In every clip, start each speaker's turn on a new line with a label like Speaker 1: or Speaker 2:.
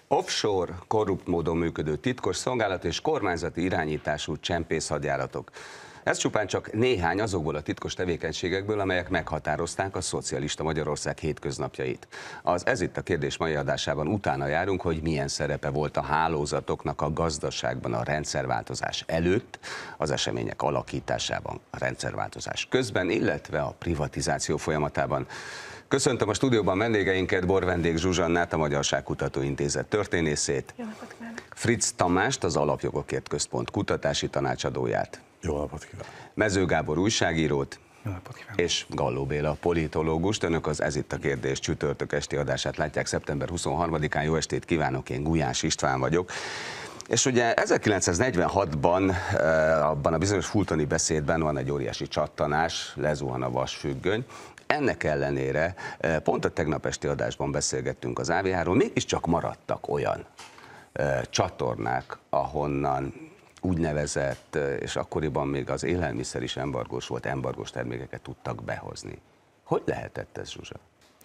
Speaker 1: Offshore, korrupt módon működő titkos szolgálat és kormányzati irányítású csempészhadjáratok. Ez csupán csak néhány azokból a titkos tevékenységekből, amelyek meghatározták a szocialista Magyarország hétköznapjait. Ez itt a kérdés mai adásában utána járunk, hogy milyen szerepe volt a hálózatoknak a gazdaságban a rendszerváltozás előtt, az események alakításában, a rendszerváltozás közben, illetve a privatizáció folyamatában. Köszöntöm a stúdióban vendégeinket, Borvendék Zsuzsannát, a Magyarságkutató Intézet történészét, Fritz Tamást, az Alapjogokért Központ kutatási tanácsadóját,
Speaker 2: jó napot kívánok!
Speaker 1: Mező Gábor újságírót,
Speaker 2: jó napot kívánok!
Speaker 1: És Galló Béla politológust. Önök az Ez itt a kérdés csütörtök esti adását látják szeptember 23-án. Jó estét kívánok, én Gulyás István vagyok. És ugye 1946-ban abban a bizonyos fultoni beszédben van egy óriási csattanás, lezuhan a vasfüggöny. Ennek ellenére pont a tegnap esti adásban beszélgettünk az AVH-ról, mégiscsak maradtak olyan csatornák, ahonnan úgynevezett, és akkoriban még az élelmiszer is embargós volt, embargós termékeket tudtak behozni. Hogy lehetett ez, Zsuzsa?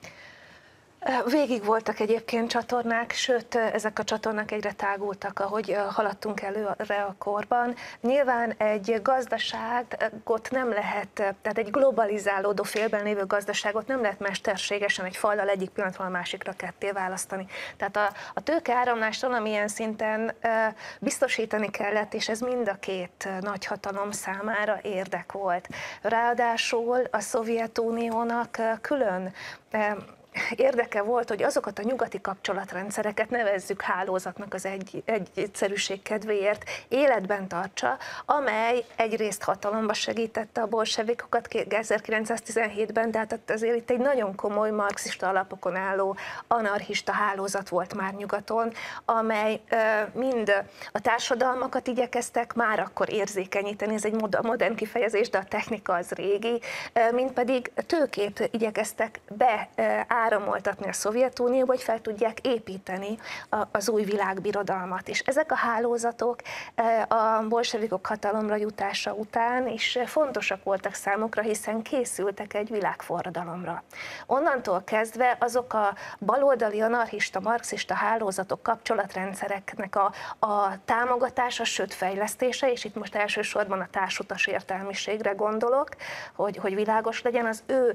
Speaker 3: Végig voltak egyébként csatornák, sőt, ezek a csatornák egyre tágultak, ahogy haladtunk előre a korban. Nyilván egy gazdaságot nem lehet, tehát egy globalizálódó félben lévő gazdaságot nem lehet mesterségesen egy fallal egyik pillanatról a másikra ketté választani. Tehát a tőkeáramlást valamilyen szinten biztosítani kellett, és ez mind a két nagyhatalom számára érdek volt. Ráadásul a Szovjetuniónak külön érdeke volt, hogy azokat a nyugati kapcsolatrendszereket, nevezzük hálózatnak az egyszerűség kedvéért, életben tartsa, amely egyrészt hatalomba segítette a bolsevikokat 1917-ben, de hát azért itt egy nagyon komoly marxista alapokon álló anarchista hálózat volt már nyugaton, amely mind a társadalmakat igyekeztek már akkor érzékenyíteni, ez egy modern kifejezés, de a technika az régi, mind pedig tőkét igyekeztek áramoltatni a Szovjetunióba, hogy fel tudják építeni az új világbirodalmat. És ezek a hálózatok a bolsevikok hatalomra jutása után is fontosak voltak számukra, hiszen készültek egy világforradalomra. Onnantól kezdve azok a baloldali, anarchista, marxista hálózatok, kapcsolatrendszereknek a támogatása, sőt fejlesztése, és itt most elsősorban a társutas értelmiségre gondolok, hogy világos legyen, az ő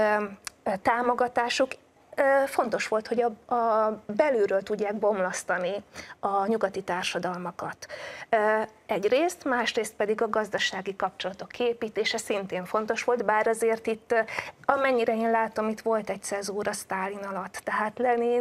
Speaker 3: támogatásuk fontos volt, hogy belülről tudják bomlasztani a nyugati társadalmakat. Egyrészt, másrészt pedig a gazdasági kapcsolatok kiépítése szintén fontos volt, bár azért itt, amennyire én látom, itt volt egy cezúra Sztálin alatt. Tehát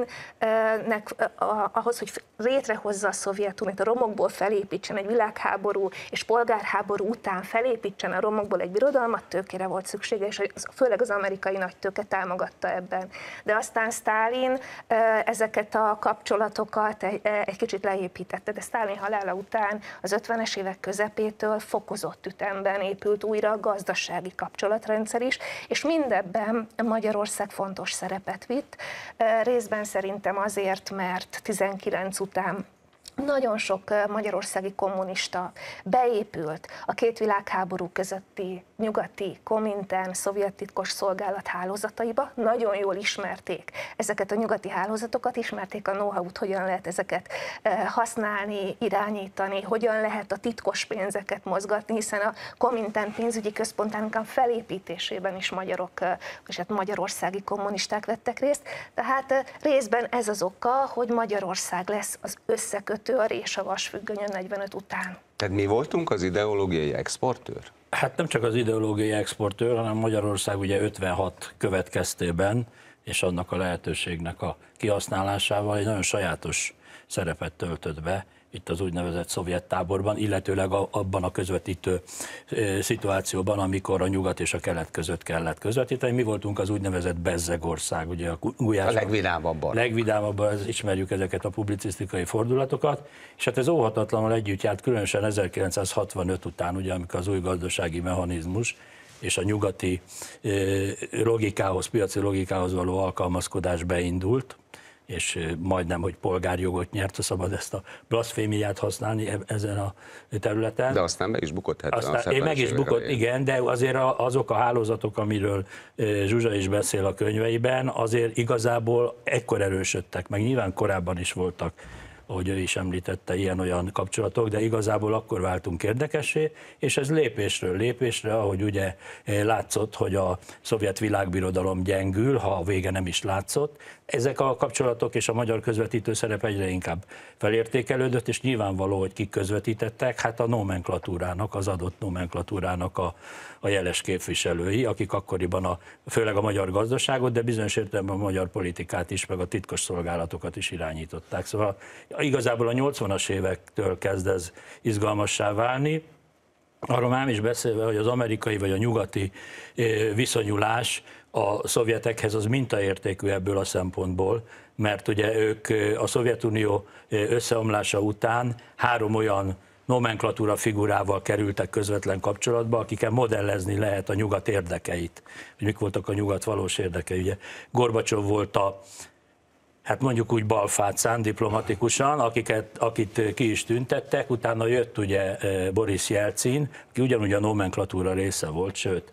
Speaker 3: Leninnek ahhoz, hogy létrehozza a Szovjetuniót, a romokból felépítsen egy világháború és polgárháború után felépítsen a romokból egy birodalmat, tőkére volt szüksége, és főleg az amerikai nagytőke támogatta ebben. De aztán Sztálin ezeket a kapcsolatokat egy kicsit leépítette, de Sztálin halála után az 50-es évek közepétől fokozott ütemben épült újra a gazdasági kapcsolatrendszer is, és mindebben Magyarország fontos szerepet vitt. Részben szerintem azért, mert 19 után nagyon sok magyarországi kommunista beépült a két világháború közötti nyugati, Komintern, szovjet titkos szolgálat hálózataiba, nagyon jól ismerték ezeket a nyugati hálózatokat, ismerték a know-how-t, hogyan lehet ezeket használni, irányítani, hogyan lehet a titkos pénzeket mozgatni, hiszen a Komintern pénzügyi központának felépítésében is magyarok, és hát magyarországi kommunisták vettek részt, tehát részben ez az oka, hogy Magyarország lesz az összekötő és a vasfüggönyön 45 után.
Speaker 1: Tehát mi voltunk az ideológiai exportőr?
Speaker 2: Hát nem csak az ideológiai exportőr, hanem Magyarország ugye 56 következtében, és annak a lehetőségnek a kihasználásával egy nagyon sajátos szerepet töltött be itt az úgynevezett szovjet táborban, illetőleg abban a közvetítő szituációban, amikor a nyugat és a kelet között kellett közvetíteni. Mi voltunk az úgynevezett bezzegország, ugye a
Speaker 1: legvidámabban.
Speaker 2: Legvidámabban ismerjük ezeket a publicisztikai fordulatokat, és hát ez óhatatlanul együtt járt, különösen 1965 után, ugye, amikor az új gazdasági mechanizmus és a nyugati logikához, piaci logikához való alkalmazkodás beindult, és majdnem, hogy polgárjogot nyert, szabad ezt a blaszfémiát használni ezen a területen.
Speaker 1: De aztán meg is bukott.
Speaker 2: Aztán meg is bukott, igen, de azért azok a hálózatok, amiről Zsuzsa is beszél a könyveiben, azért igazából ekkor erősödtek, meg nyilván korábban is voltak, ahogy ő is említette, ilyen-olyan kapcsolatok, de igazából akkor váltunk érdekessé, és ez lépésről lépésre, ahogy ugye látszott, hogy a szovjet világbirodalom gyengül, ha a vége nem is látszott, ezek a kapcsolatok és a magyar közvetítő szerep egyre inkább felértékelődött, és nyilvánvaló, hogy kik közvetítettek, hát a nomenklatúrának, az adott nomenklatúrának a jeles képviselői, akik akkoriban főleg a magyar gazdaságot, de bizonyos értelemben a magyar politikát is, meg a titkos szolgálatokat is irányították. Szóval igazából a 80-as évektől kezd ez izgalmassá válni, arról már is beszélve, hogy az amerikai vagy a nyugati viszonyulás a szovjetekhez az mintaértékű ebből a szempontból, mert ugye ők a Szovjetunió összeomlása után 3 olyan nomenklatúra figurával kerültek közvetlen kapcsolatba, akikkel modellezni lehet a nyugat érdekeit. Hogy mik voltak a nyugat valós érdekei. Ugye Gorbacsov volt hát mondjuk úgy balfácán diplomatikusan, akit ki is tüntettek, utána jött ugye Boris Jelcin, aki ugyanúgy a nomenklatúra része volt, sőt,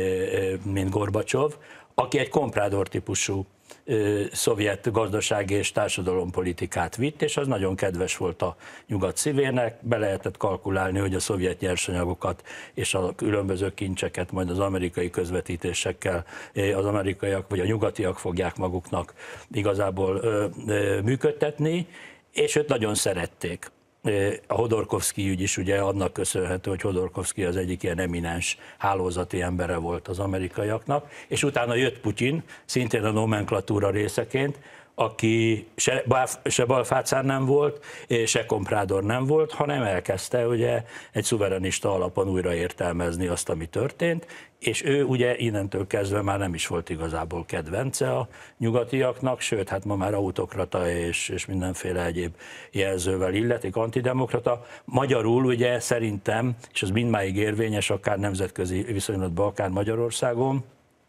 Speaker 2: mint Gorbacsov, aki egy komprádor típusú szovjet gazdasági és társadalompolitikát vitt, és az nagyon kedves volt a nyugat szívének, be lehetett kalkulálni, hogy a szovjet nyersanyagokat és a különböző kincseket majd az amerikai közvetítésekkel az amerikaiak vagy a nyugatiak fogják maguknak igazából működtetni, és őt nagyon szerették. A Hodorkovszky ügy is ugye annak köszönhető, hogy Hodorkovszky az egyik ilyen eminens hálózati embere volt az amerikaiaknak, és utána jött Putyin, szintén a nomenklatúra részeként, aki se balfácán nem volt, se komprádor nem volt, hanem elkezdte ugye egy szuverenista alapon újra értelmezni azt, ami történt, és ő ugye innentől kezdve már nem is volt igazából kedvence a nyugatiaknak, sőt, hát ma már autokrata és mindenféle egyéb jelzővel illetik, antidemokrata. Magyarul ugye szerintem, és az mindmáig érvényes, akár nemzetközi viszonylatban, akár Magyarországon,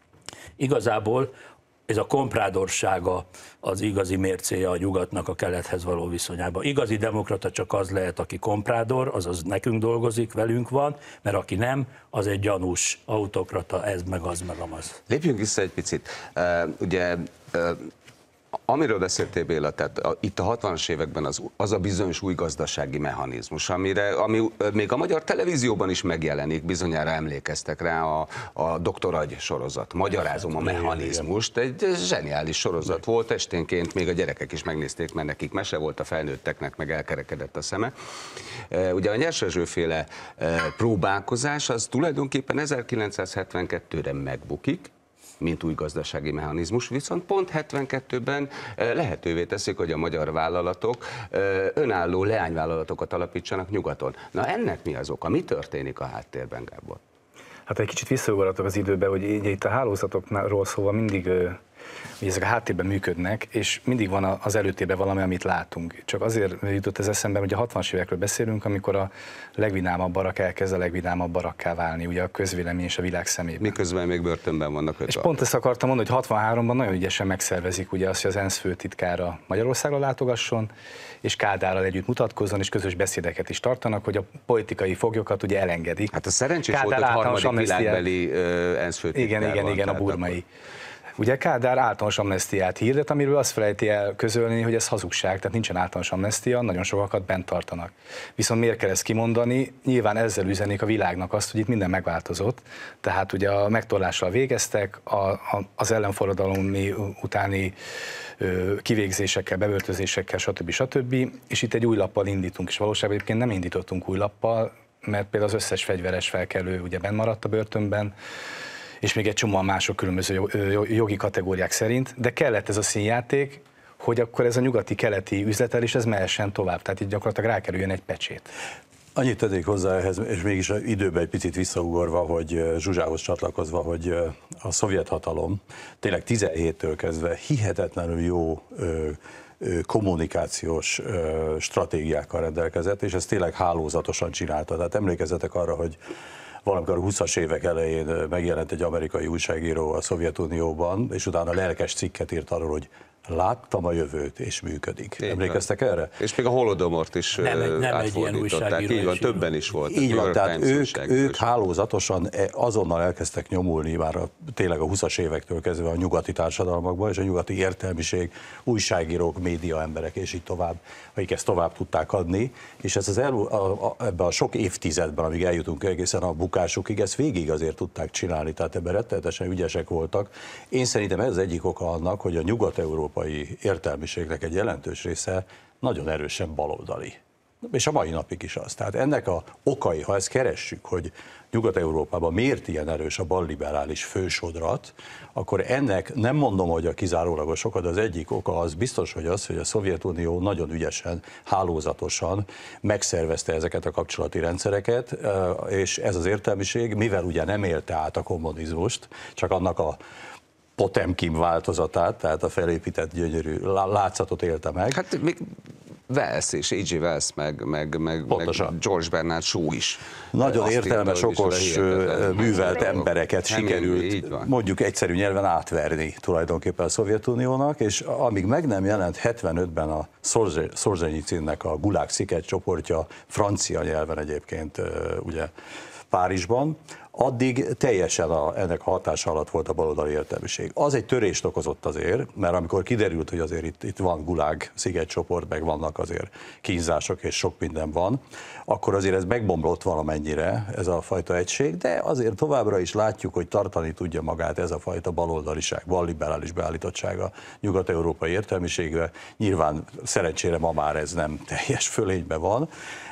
Speaker 2: igazából ez a komprádorsága az igazi mércéje a nyugatnak a kelethez való viszonyában. Igazi demokrata csak az lehet, aki komprádor, azaz nekünk dolgozik, velünk van, mert aki nem, az egy gyanús autokrata, ez meg az, meg amaz.
Speaker 1: Lépjünk vissza egy picit. Ugye amiről beszéltél, Béla, tehát itt a 60-as években az a bizonyos új gazdasági mechanizmus, ami még a magyar televízióban is megjelenik, bizonyára emlékeztek rá, a Dr. Agy sorozat. Magyarázom a mechanizmust, egy zseniális sorozat volt, esténként még a gyerekek is megnézték, mert nekik mese volt, a felnőtteknek meg elkerekedett a szeme. Ugye a Nyers-Erzső-féle próbálkozás az tulajdonképpen 1972-re megbukik, mint új gazdasági mechanizmus, viszont pont 72-ben lehetővé teszik, hogy a magyar vállalatok önálló leányvállalatokat alapítsanak nyugaton. Na ennek mi az oka? Mi történik a háttérben, Gábor?
Speaker 4: Hát egy kicsit visszaugorhatok az időbe, hogy itt a hálózatokról szóval mindig hogy ezek a háttérben működnek, és mindig van az előtérben valami, amit látunk. Csak azért jutott ez eszembe, hogy a 60-as évekről beszélünk, amikor a legvidámabb barak elkezd a legvidámabb barakká válni, ugye a közvélemény és a világ szemében.
Speaker 1: Miközben még börtönben vannak 5.
Speaker 4: És pont ezt akartam mondani, hogy 63-ban nagyon ügyesen megszervezik ugye azt, hogy az ENSZ főtitkára Magyarországra látogasson, és Kádárral együtt mutatkozzon, és közös beszédeket is tartanak, hogy a politikai foglyokat ugye elengedik.
Speaker 1: Hát a szerencsés volt, hogy harmadik világbeli ENSZ főtitkár
Speaker 4: Igen, a burmai. Ugye Kádár általános amnesztiát hirdet, amiről azt felejti el közölni, hogy ez hazugság, tehát nincsen általános amnesztia, nagyon sokakat bent tartanak. Viszont miért kell ezt kimondani? Nyilván ezzel üzenik a világnak azt, hogy itt minden megváltozott, tehát ugye a megtorlással végeztek, az ellenforradalmi utáni kivégzésekkel, bebörtözésekkel, stb. És itt egy új lappal indítunk, és valóságban egyébként nem indítottunk új lappal, mert például az összes fegyveres felkelő ugye benn maradt a börtönben, és még egy csomóan mások különböző jogi kategóriák szerint, de kellett ez a színjáték, hogy akkor ez a nyugati-keleti üzletelés, ez mehessen tovább, tehát itt gyakorlatilag rákerüljön egy pecsét.
Speaker 5: Annyit tegyék hozzá ehhez, és mégis időben egy picit visszaugorva, hogy Zsuzsához csatlakozva, hogy a szovjet hatalom tényleg 17-től kezdve hihetetlenül jó kommunikációs stratégiákkal rendelkezett, és ezt tényleg hálózatosan csinálta. Tehát emlékezzetek arra, hogy valamikor a 20-as évek elején megjelent egy amerikai újságíró a Szovjetunióban, és utána lelkes cikket írt arról, hogy láttam a jövőt, és működik. Emlékeztek erre?
Speaker 1: És még a Holodomort is
Speaker 2: nem egy ilyen
Speaker 1: átfordították. Így van, többen is volt.
Speaker 5: Így van, tehát ők hálózatosan azonnal elkezdtek nyomulni már tényleg a 20-as évektől kezdve a nyugati társadalmakban, és a nyugati értelmiség, újságírók, média emberek, és így tovább, akik ezt tovább tudták adni, és ez ebben a sok évtizedben, amíg eljutunk egészen a bukásukig, ezt végig azért tudták csinálni, tehát ebben rettenetesen ügyesek voltak. Én szerintem ez az egyik oka annak, hogy a nyugat-európai értelmiségnek egy jelentős része nagyon erősen baloldali. És a mai napig is az. Tehát ennek a okai, ha ezt keressük, hogy Nyugat-Európában miért ilyen erős a balliberális fősodrat, akkor ennek nem mondom, hogy a kizárólagos oka, de az egyik oka az biztos, hogy az, hogy a Szovjetunió nagyon ügyesen, hálózatosan megszervezte ezeket a kapcsolati rendszereket, és ez az értelmiség, mivel ugye nem élte át a kommunizmust, csak annak a Potemkin változatát, tehát a felépített gyönyörű látszatot élte meg.
Speaker 1: Hát még Wells és A.J. Wells, meg George Bernard Shaw is.
Speaker 5: Nagyon értelmes, okos, művelt embereket sikerült mondjuk egyszerű nyelven átverni tulajdonképpen a Szovjetuniónak, és amíg meg nem jelent 75-ben a Szolzsenyicinnek a Gulag Sziget csoportja, francia nyelven egyébként ugye Párizsban, addig teljesen ennek a hatása alatt volt a baloldali értelmiség. Az egy törést okozott azért, mert amikor kiderült, hogy azért itt van Gulag szigetcsoport, meg vannak azért kínzások és sok minden van, akkor azért ez megbomlott valamennyire, ez a fajta egység, de azért továbbra is látjuk, hogy tartani tudja magát ez a fajta baloldaliság, balliberális beállítottsága nyugat-európai értelmiségbe. Nyilván szerencsére ma már ez nem teljes fölényben van,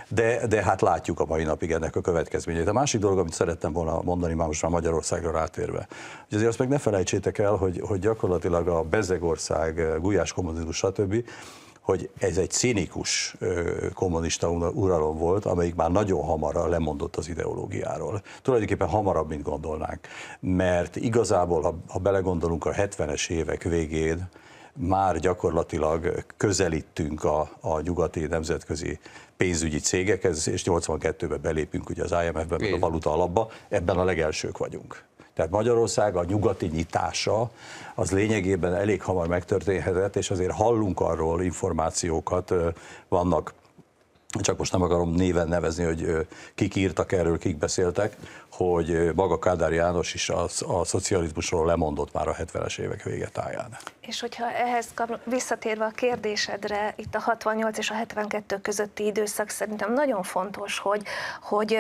Speaker 5: de hát látjuk a mai napig ennek a következményét. A másik dolog, amit szerettem volna mondani, már most már Magyarországra rátérve, hogy azért azt meg ne felejtsétek el, hogy gyakorlatilag a Bezegország, Gulyás kommunizmus, stb., hogy ez egy cinikus kommunista uralom volt, amelyik már nagyon hamar lemondott az ideológiáról. Tulajdonképpen hamarabb, mint gondolnánk. Mert igazából, ha belegondolunk a 70-es évek végén, már gyakorlatilag közelítünk a nyugati nemzetközi pénzügyi cégekhez, és 82-ben belépünk ugye az IMF-be, meg a valuta alapba, ebben a legelsők vagyunk. Tehát Magyarország a nyugati nyitása az lényegében elég hamar megtörténhetett, és azért hallunk arról információkat, vannak, csak most nem akarom néven nevezni, hogy kik írtak erről, kik beszéltek, hogy maga Kádár János is a szocializmusról lemondott már a 70-es évek vége táján. És
Speaker 3: hogyha ehhez visszatérve a kérdésedre, itt a 68 és a 72 közötti időszak szerintem nagyon fontos, hogy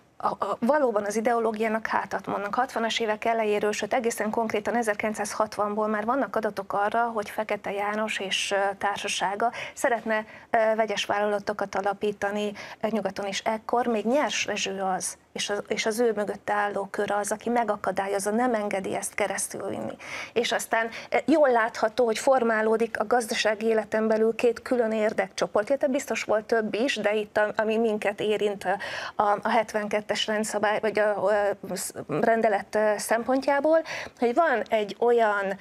Speaker 3: valóban az ideológiának hátat mondnak. 60-as évek elejéről, sőt egészen konkrétan 1960-ból már vannak adatok arra, hogy Fekete János és társasága szeretne vegyes vállalatokat alapítani nyugaton is. Ekkor még Nyers Rezső az, és az ő mögött álló kör az, aki megakadályozza, nem engedi ezt keresztülvinni. És aztán jól látható, hogy formálódik a gazdasági életen belül két külön érdekcsoport, illetve biztos volt több is, de itt, ami minket érint a 72-es rendszabály, vagy a rendelet szempontjából, hogy van egy olyan,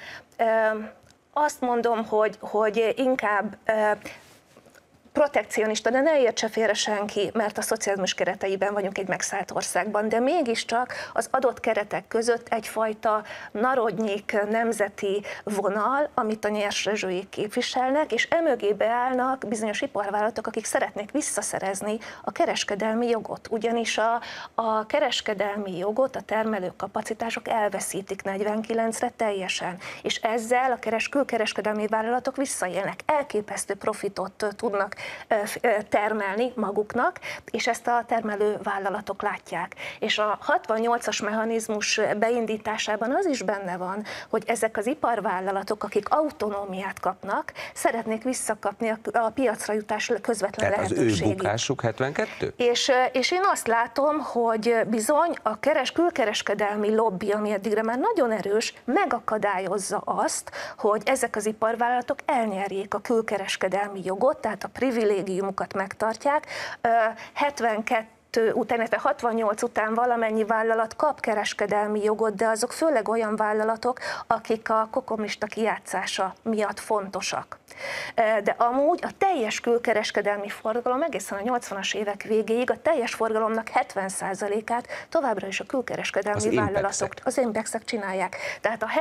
Speaker 3: azt mondom, hogy inkább protekcionista, de ne értse félre senki, mert a szocializmus kereteiben vagyunk egy megszállt országban, de mégiscsak az adott keretek között egyfajta narodnyik nemzeti vonal, amit a Nyers Rezsőjék képviselnek, és emögé beállnak bizonyos iparvállalatok, akik szeretnék visszaszerezni a kereskedelmi jogot. Ugyanis a kereskedelmi jogot a termelőkapacitások elveszítik 49-re teljesen, és ezzel a külkereskedelmi vállalatok visszaélnek. Elképesztő profitot tudnak termelni maguknak, és ezt a termelő vállalatok látják. És a 68-as mechanizmus beindításában az is benne van, hogy ezek az iparvállalatok, akik autonómiát kapnak, szeretnék visszakapni a piacra jutás közvetlen lehetőségét.
Speaker 1: Az ő bukásuk 72?
Speaker 3: És én azt látom, hogy bizony a külkereskedelmi lobby, ami eddigre már nagyon erős, megakadályozza azt, hogy ezek az iparvállalatok elnyerjék a külkereskedelmi jogot, tehát a privilégiumokat megtartják. 72 62 után, illetve 68 után valamennyi vállalat kap kereskedelmi jogot, de azok főleg olyan vállalatok, akik a kokomista kijátszása miatt fontosak. De amúgy a teljes külkereskedelmi forgalom egészen a 80-as évek végéig a teljes forgalomnak 70%-át továbbra is a külkereskedelmi vállalatok, az Impexek csinálják. Tehát a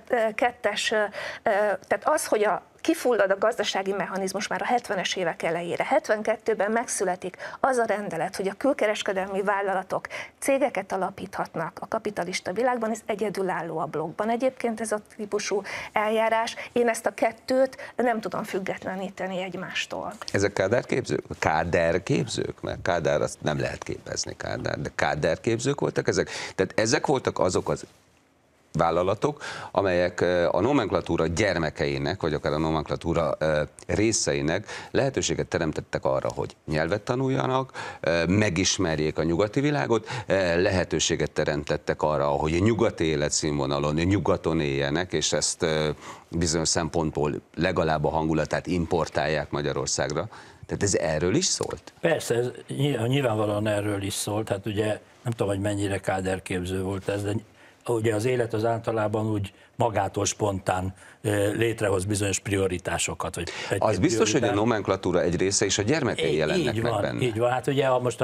Speaker 3: 72-es, tehát az, hogy kifullad a gazdasági mechanizmus már a 70-es évek elejére. 72-ben megszületik az a rendelet, hogy a külkereskedelmi vállalatok cégeket alapíthatnak a kapitalista világban, ez egyedülálló a blokkban. Egyébként ez a típusú eljárás, én ezt a kettőt nem tudom függetleníteni egymástól.
Speaker 1: Ezek káderképzők? Káderképzők? Mert kádár azt nem lehet képezni, kádár, de káderképzők voltak ezek? Tehát ezek voltak azok az vállalatok, amelyek a nomenklatúra gyermekeinek, vagy akár a nomenklatúra részeinek lehetőséget teremtettek arra, hogy nyelvet tanuljanak, megismerjék a nyugati világot, lehetőséget teremtettek arra, hogy a nyugati életszínvonalon, nyugaton éljenek, és ezt bizonyos szempontból legalább a hangulatát importálják Magyarországra. Tehát ez erről is szólt?
Speaker 2: Persze, ez nyilvánvalóan erről is szólt, hát ugye nem tudom, hogy mennyire káderképző volt ez, de ugye az élet az általában úgy magától spontán létrehoz bizonyos prioritásokat. Vagy
Speaker 1: az biztos, hogy a nomenklatúra egy része is a gyermekei jelennek meg benne.
Speaker 2: Így van, hát ugye most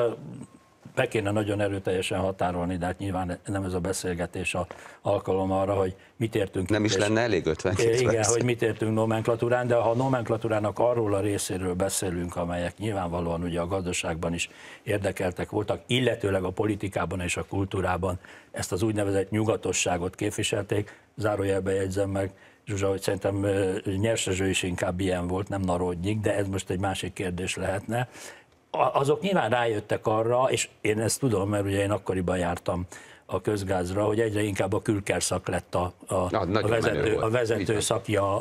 Speaker 2: be kéne nagyon erőteljesen határolni, de hát nyilván nem ez a beszélgetés alkalom arra, hogy mit értünk.
Speaker 1: Nem is lenne elég 50
Speaker 2: Igen, hogy mit értünk nomenklatúrán, de ha a nomenklatúrának arról a részéről beszélünk, amelyek nyilvánvalóan ugye a gazdaságban is érdekeltek voltak, illetőleg a politikában és a kultúrában ezt az úgynevezett nyugatosságot képviselték, zárójelbe jegyzem meg, Zsuzsa, hogy szerintem Nyersezső is inkább ilyen volt, nem Narodnyik, de ez most egy másik kérdés lehetne. Azok nyilván rájöttek arra, és én ezt tudom, mert ugye én akkoriban jártam a közgázra, hogy egyre inkább a külkerszak lett a vezető szakja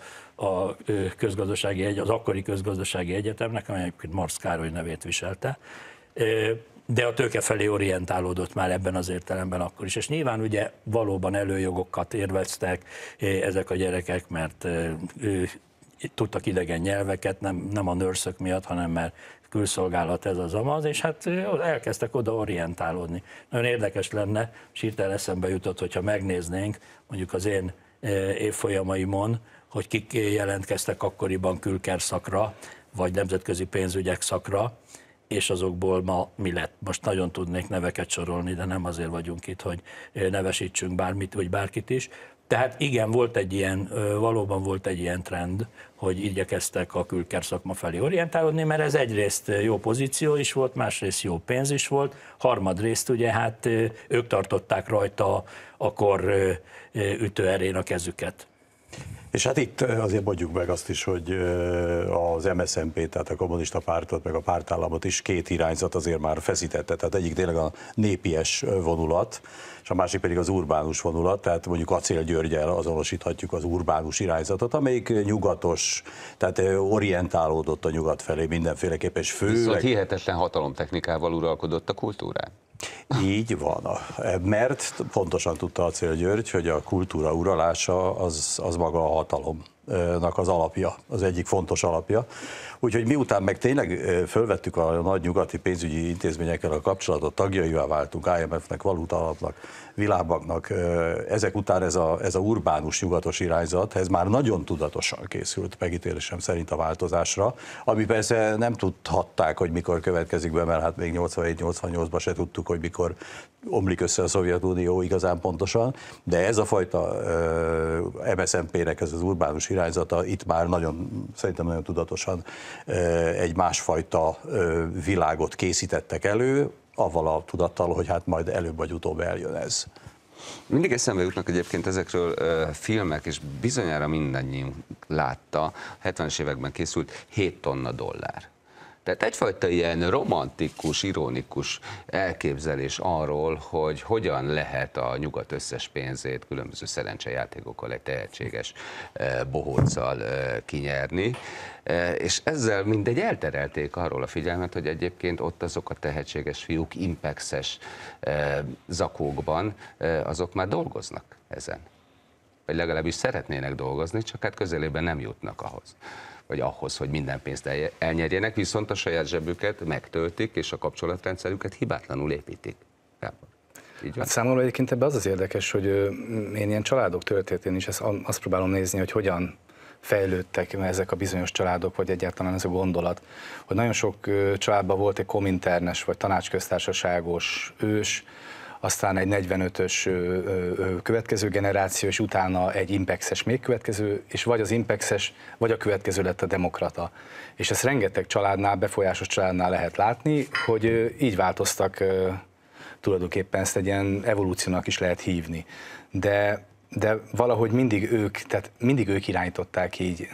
Speaker 2: az akkori közgazdasági egyetemnek, amely Marx Károly nevét viselte, de a tőke felé orientálódott már ebben az értelemben akkor is. És nyilván ugye valóban előjogokat érveztek ezek a gyerekek, mert tudtak idegen nyelveket, nem a nőrszök miatt, hanem mert külszolgálat ez az amaz, és hát elkezdtek oda orientálódni. Nagyon érdekes lenne, és hirtelen eszembe jutott, hogyha megnéznénk mondjuk az én évfolyamaimon, hogy kik jelentkeztek akkoriban külkerszakra, vagy nemzetközi pénzügyek szakra, és azokból ma mi lett. Most nagyon tudnék neveket sorolni, de nem azért vagyunk itt, hogy nevesítsünk bármit, vagy bárkit is. Tehát igen, valóban volt egy ilyen trend, hogy igyekeztek a külkerszakma felé orientálódni, mert ez egyrészt jó pozíció is volt, másrészt jó pénz is volt, harmadrészt ugye hát ők tartották rajta a kor ütőerén a kezüket.
Speaker 5: És hát itt azért mondjuk meg azt is, hogy az MSZNP, tehát a kommunista pártot, meg a pártállamot is két irányzat azért már feszítette. Tehát egyik tényleg a népies vonulat, és a másik pedig az urbánus vonulat, tehát mondjuk Acél Györggyel azonosíthatjuk az urbánus irányzatot, amelyik nyugatos, tehát orientálódott a nyugat felé mindenféleképpen, és főleg...
Speaker 1: Viszont hihetetlen hatalomtechnikával uralkodott a kultúrán.
Speaker 5: Így van, mert pontosan tudta Acél György, hogy a kultúra uralása az maga a hatalomnak az alapja, az egyik fontos alapja. Úgyhogy miután meg tényleg fölvettük a nagy nyugati pénzügyi intézményekkel a kapcsolatot, tagjaivá váltunk, IMF-nek, Valuta Alapnak, Világbanknak, ezek után ez a urbánus nyugatos irányzat, ez már nagyon tudatosan készült, megítélésem szerint a változásra, ami persze nem tudhatták, hogy mikor következik be, mert hát még 87-88-ban se tudtuk, hogy mikor omlik össze a Szovjetunió igazán pontosan, de ez a fajta MSZNP-nek ez az urbánus irányzata itt már szerintem nagyon tudatosan egy másfajta világot készítettek elő, avval a tudattal, hogy hát majd előbb vagy utóbb eljön ez.
Speaker 1: Mindig eszembe jutnak egyébként ezekről filmek, és bizonyára mindannyiunk látta, 70-es években készült 7 tonna dollár. Tehát egyfajta ilyen romantikus, ironikus elképzelés arról, hogy hogyan lehet a nyugat összes pénzét különböző szerencsejátékokkal, egy tehetséges bohóccal kinyerni, és ezzel mindegy elterelték arról a figyelmet, hogy egyébként ott azok a tehetséges fiúk impexes zakókban, azok már dolgoznak ezen. Vagy legalábbis szeretnének dolgozni, csak hát közelében nem jutnak ahhoz. vagy ahhoz, hogy minden pénzt elnyerjenek, viszont a saját zsebüket megtöltik, és a kapcsolatrendszerüket hibátlanul építik.
Speaker 4: Hát számomra egyébként ebben az érdekes, hogy én ilyen családok történetén is azt próbálom nézni, hogy hogyan fejlődtek ezek a bizonyos családok, vagy egyáltalán ez a gondolat, hogy nagyon sok családban volt egy kominternes, vagy tanácsköztársaságos ős, aztán egy 45-ös következő generáció, és utána egy impexes még következő, és vagy az impexes, vagy a következő lett a demokrata. És ezt rengeteg családnál, befolyásos családnál lehet látni, hogy így változtak, tulajdonképpen ezt egy ilyen evolúciónak is lehet hívni. De valahogy mindig ők irányították így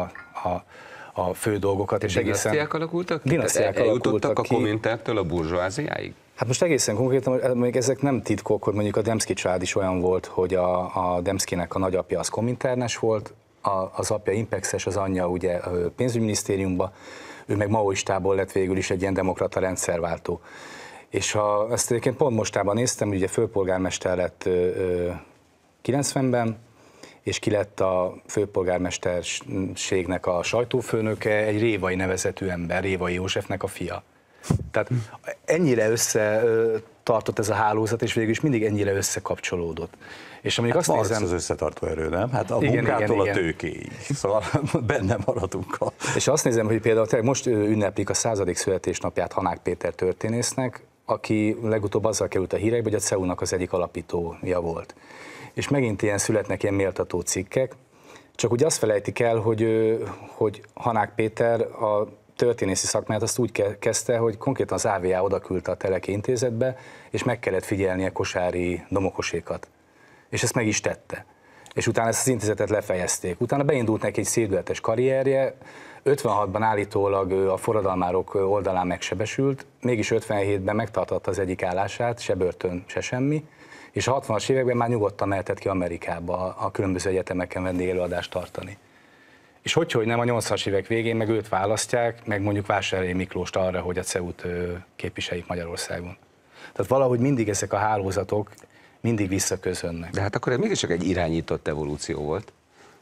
Speaker 4: a fő dolgokat. És
Speaker 1: dinasztiák alakultak?
Speaker 4: Dinasztiák
Speaker 1: eljutottak a Kominterntől a burzsóáziáig?
Speaker 4: Hát most egészen konkrétan, még ezek nem titkok, hogy mondjuk a Demszky család is olyan volt, hogy a Demszkynek a nagyapja az kominternes volt, az apja impexes, az anyja ugye a pénzügyminisztériumban, ő meg maoistából lett végül is egy ilyen demokrata rendszerváltó. És ezt egyébként pont mostában néztem, ugye főpolgármester lett 90-ben, és ki lett a főpolgármesterségnek a sajtófőnöke, egy Révai nevezetű ember, Révai Józsefnek a fia. Tehát ennyire összetartott ez a hálózat, és végül is mindig ennyire összekapcsolódott. És amíg azt nézem,
Speaker 5: az összetartó erő, nem? Hát a munkától a tőkéig. Szóval benne maradunk.
Speaker 4: És azt nézem, hogy például most ünneplik a 100. születésnapját Hanák Péter történésznek, aki legutóbb azzal került a hírekbe, hogy a CEU-nak az egyik alapítója volt. És megint ilyen születnek ilyen méltató cikkek, csak úgy azt felejtik el, hogy Hanák Péter a történészi szakmáját azt úgy kezdte, hogy konkrétan az AVA oda küldte a Teleki Intézetbe, és meg kellett figyelnie kosári domokosékat. És ezt meg is tette. És utána ezt az intézetet lefejezték. Utána beindult neki egy szédületes karrierje, 56-ban állítólag a forradalmárok oldalán megsebesült, mégis 57-ben megtartotta az egyik állását, se börtön, se semmi, és a 60-as években már nyugodtan mehetett ki Amerikába a különböző egyetemeken vendégelőadást tartani. És hogy nem a 80-as évek végén meg őt választják, meg mondjuk Vásárhelyi Miklóst arra, hogy a CEU-t képviseljék Magyarországon. Tehát valahogy mindig ezek a hálózatok mindig visszaközönnek.
Speaker 1: De hát akkor ez mégiscsak egy irányított evolúció volt.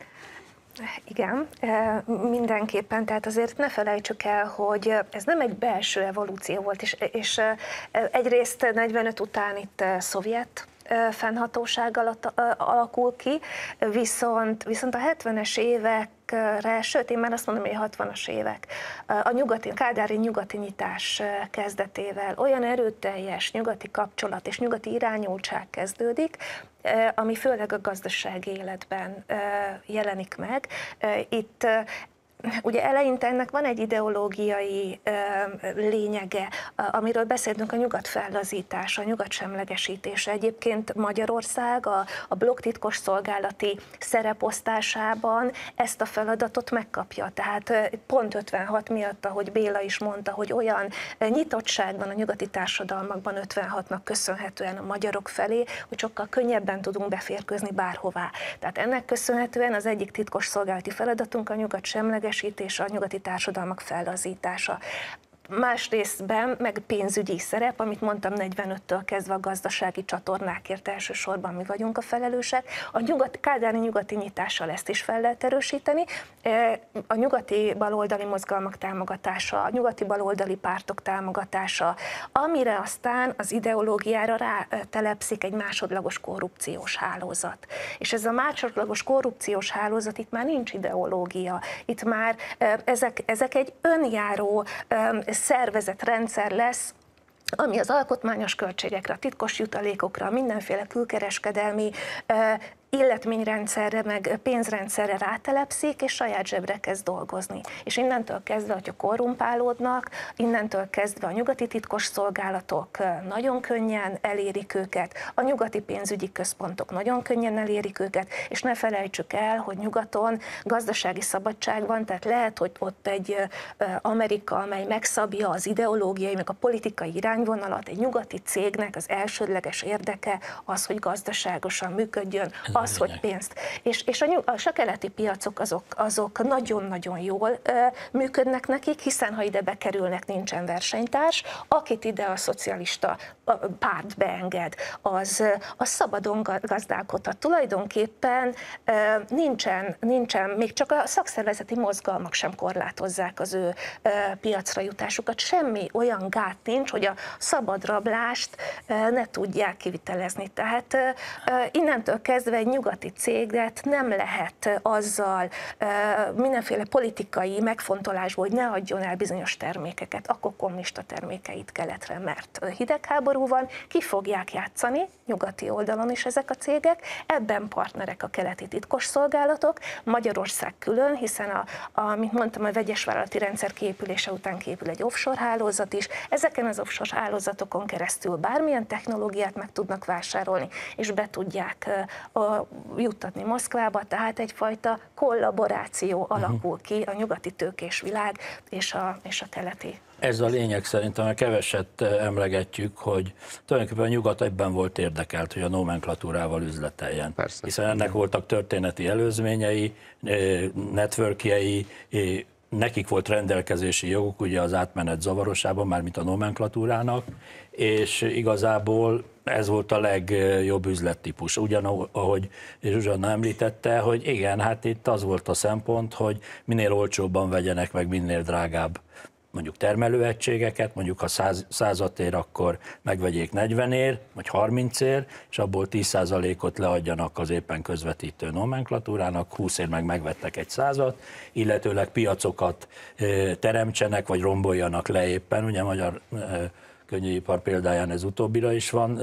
Speaker 3: Igen, mindenképpen, tehát azért ne felejtsük el, hogy ez nem egy belső evolúció volt, és egyrészt 45 után itt szovjet fennhatóság alatt alakul ki, viszont a 70-es évekre, sőt, én már azt mondom, hogy a 60-as évek, a kádári nyugati nyitás kezdetével olyan erőteljes nyugati kapcsolat és nyugati irányultság kezdődik, ami főleg a gazdasági életben jelenik meg. Itt ugye eleinte ennek van egy ideológiai lényege, amiről beszéltünk, a nyugat fellazítása, a nyugat semlegesítése. Egyébként Magyarország a blokk titkosszolgálati szereposztásában ezt a feladatot megkapja. Tehát pont 56 miatt, ahogy Béla is mondta, hogy olyan nyitottság van a nyugati társadalmakban 56-nak köszönhetően a magyarok felé, hogy sokkal könnyebben tudunk beférkőzni bárhová. Tehát ennek köszönhetően az egyik titkosszolgálati feladatunk a nyugat semlegesítése, a nyugati társadalmak fellazítása. Másrésztben meg pénzügyi szerep, amit mondtam, 45-től kezdve a gazdasági csatornákért elsősorban mi vagyunk a felelősek. A kádári nyugati nyitással ezt is fel lehet erősíteni. A nyugati baloldali mozgalmak támogatása, a nyugati baloldali pártok támogatása, amire aztán az ideológiára rátelepszik egy másodlagos korrupciós hálózat. És ez a másodlagos korrupciós hálózat, itt már nincs ideológia, itt már ezek egy önjáró szervezett rendszer lesz, ami az alkotmányos költségekre, a titkos jutalékokra, mindenféle külkereskedelmi illetményrendszerre, meg pénzrendszerre rátelepszik, és saját zsebre kezd dolgozni. És innentől kezdve, hogyha korrumpálódnak, innentől kezdve a nyugati titkos szolgálatok nagyon könnyen elérik őket, a nyugati pénzügyi központok nagyon könnyen elérik őket, és ne felejtsük el, hogy nyugaton gazdasági szabadság van, tehát lehet, hogy ott egy Amerika, amely megszabja az ideológiai, meg a politikai irányvonalat, egy nyugati cégnek az elsődleges érdeke az, hogy gazdaságosan működjön, az, hogy pénzt. És a keleti piacok azok nagyon-nagyon jól működnek nekik, hiszen ha ide bekerülnek, nincsen versenytárs, akit ide a szocialista párt beenged, az szabadon gazdálkodhat. Tulajdonképpen nincsen, még csak a szakszervezeti mozgalmak sem korlátozzák az ő piacra jutásukat. Semmi olyan gát nincs, hogy a szabad rablást ne tudják kivitelezni. Tehát innentől kezdve egy nyugati céget nem lehet azzal mindenféle politikai megfontolásból, hogy ne adjon el bizonyos termékeket, akkor kommunista termékeit keletre, mert hidegháború van, ki fogják játszani nyugati oldalon is ezek a cégek, ebben partnerek a keleti titkosszolgálatok, Magyarország külön, hiszen mint mondtam, a vegyes vállalati rendszer kiépülése után képül egy offshore hálózat is, ezeken az offshore hálózatokon keresztül bármilyen technológiát meg tudnak vásárolni, és be tudják juttatni Moszkvába, tehát egyfajta kollaboráció alakul ki a nyugati tőkés világ és a keleti.
Speaker 2: Ez a lényeg szerintem, mert keveset emlegetjük, hogy tulajdonképpen a nyugat ebben volt érdekelt, hogy a nomenklatúrával üzleteljen.
Speaker 1: Persze.
Speaker 2: Hiszen ennek voltak történeti előzményei, networkjei, nekik volt rendelkezési joguk ugye az átmenet zavarosában, mármint a nomenklatúrának, és igazából ez volt a legjobb üzlettípus. Ugyanahogy Zsuzsanna említette, hogy igen, hát itt az volt a szempont, hogy minél olcsóbban vegyenek meg minél drágább mondjuk termelőegységeket, mondjuk ha 100-at ér, akkor megvegyék 40-ért, vagy 30-ért, és abból 10%-ot leadjanak az éppen közvetítő nomenklatúrának, 20-ért meg megvettek egy 100-at, illetőleg piacokat teremtsenek, vagy romboljanak le éppen, ugye a magyar könnyűipar példáján ez utóbbira is van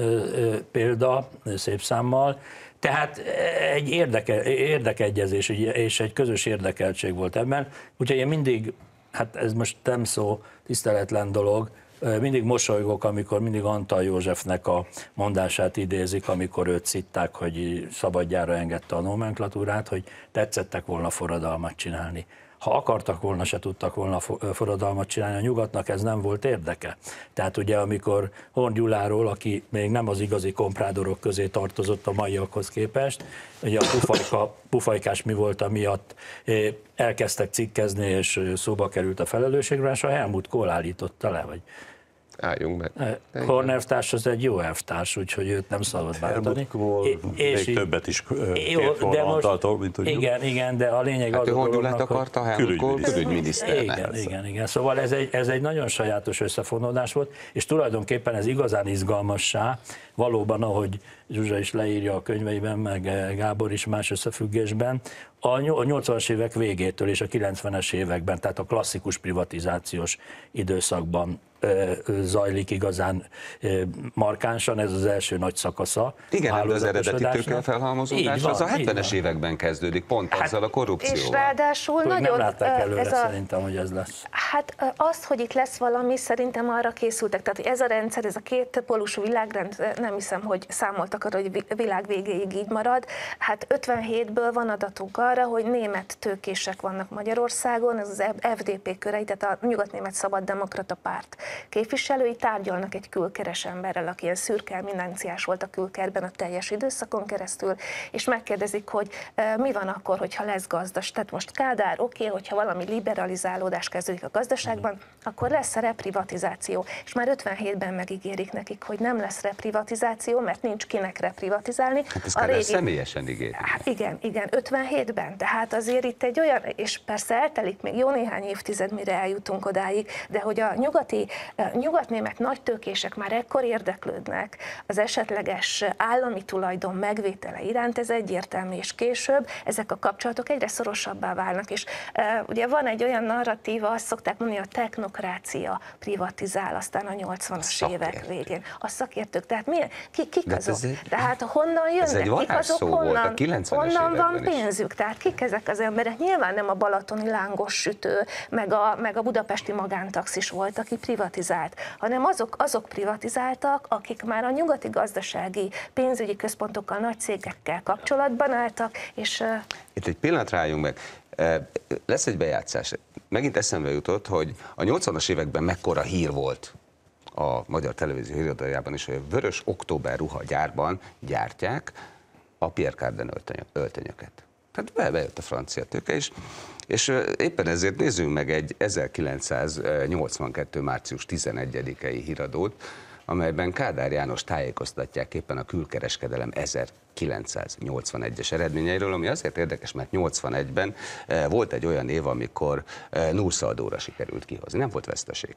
Speaker 2: példa, szép számmal. Tehát egy érdekegyezés és egy közös érdekeltség volt ebben, úgyhogy én mindig, hát ez most nem szó, tiszteletlen dolog, mindig mosolygok, amikor mindig Antal Józsefnek a mondását idézik, amikor őt szitták, hogy szabadjára engedte a nomenklatúrát, hogy tetszettek volna forradalmat csinálni. Ha akartak volna, se tudtak volna forradalmat csinálni, a nyugatnak ez nem volt érdeke. Tehát ugye amikor Horn Gyuláról, aki még nem az igazi komprádorok közé tartozott a maiakhoz képest, ugye a pufajkás mi volt, amiatt elkezdtek cikkezni, és szóba került a felelősségre, és a Helmut Kohl állította le, vagy
Speaker 6: álljunk meg.
Speaker 2: Horn elvtárs az egy jó elvtárs, úgyhogy őt nem szabad bántani.
Speaker 5: Még többet is kért volna Antaltól, mint tudjuk.
Speaker 2: Igen, de a lényeg az a
Speaker 1: dolognak, akarta Helmut Kohl külügyminiszter.
Speaker 2: Igen. Szóval ez egy nagyon sajátos összefonódás volt, és tulajdonképpen ez igazán izgalmassá, valóban, ahogy Zsuzsa is leírja a könyveiben, meg Gábor is más összefüggésben, a 80-as évek végétől és a 90-es években, tehát a klasszikus privatizációs időszakban zajlik igazán markánsan, ez az első nagy szakasza.
Speaker 1: Igen, de az eredeti tőkefelhalmozódás az a 70-es években kezdődik, pont azzal a korrupcióval.
Speaker 3: És ráadásul
Speaker 2: nem
Speaker 3: nagyon...
Speaker 2: látták előre szerintem, hogy ez lesz.
Speaker 3: Hát az, hogy itt lesz valami, szerintem arra készültek. Tehát ez a rendszer, ez a kétpólusú világrend, nem hiszem, hogy számoltak arra, hogy világ végéig így marad. Hát 57-ből van adatunk arra, hogy német tőkések vannak Magyarországon, ez az FDP körei, tehát a Nyugatnémet Szabaddemokrata Párt képviselői tárgyalnak egy külkeres emberrel, aki ilyen szürke eminenciás volt a külkerben a teljes időszakon keresztül, és megkérdezik, hogy mi van akkor, hogyha lesz gazdaság. Tehát most Kádár, oké, hogyha valami liberalizálódás kezdődik a gazdaságban, akkor lesz reprivatizáció. És már 57-ben megígérik nekik, hogy nem lesz reprivatizáció, mert nincs kinek reprivatizálni.
Speaker 1: Hát ez Kádár személyesen ígéri.
Speaker 3: Hát igen, 57-ben. Tehát azért itt egy olyan, és persze eltelik még jó néhány évtized, mire eljutunk odáig, de hogy a nyugatnémet nagytőkések már ekkor érdeklődnek az esetleges állami tulajdon megvétele iránt, ez egyértelmű, és később ezek a kapcsolatok egyre szorosabbá válnak, és ugye van egy olyan narratíva, azt szokták mondani, a technokrácia privatizál aztán a 80-as évek végén. A szakértők, tehát kik azok? Tehát honnan jönnek? Kik azok? Honnan van pénzük? Tehát kik ezek az emberek? Nyilván nem a balatoni lángos sütő, meg a budapesti magántaxis volt, aki privatizált, hanem azok privatizáltak, akik már a nyugati gazdasági pénzügyi központokkal, nagy cégekkel kapcsolatban álltak, és...
Speaker 1: Itt egy pillanat rájunk meg. Lesz egy bejátszás. Megint eszembe jutott, hogy a 80-as években mekkora hír volt a Magyar Televízió híradójában is, hogy a Vörös Október ruhagyárban gyártják a Pierre Cardin öltönyöket. Tehát bejött a francia tőke is, és éppen ezért nézzünk meg egy 1982. március 11-i híradót, amelyben Kádár János tájékoztatják éppen a külkereskedelem 1981-es eredményeiről, ami azért érdekes, mert 81-ben volt egy olyan év, amikor Nurszaldóra sikerült kihozni. Nem volt veszteség.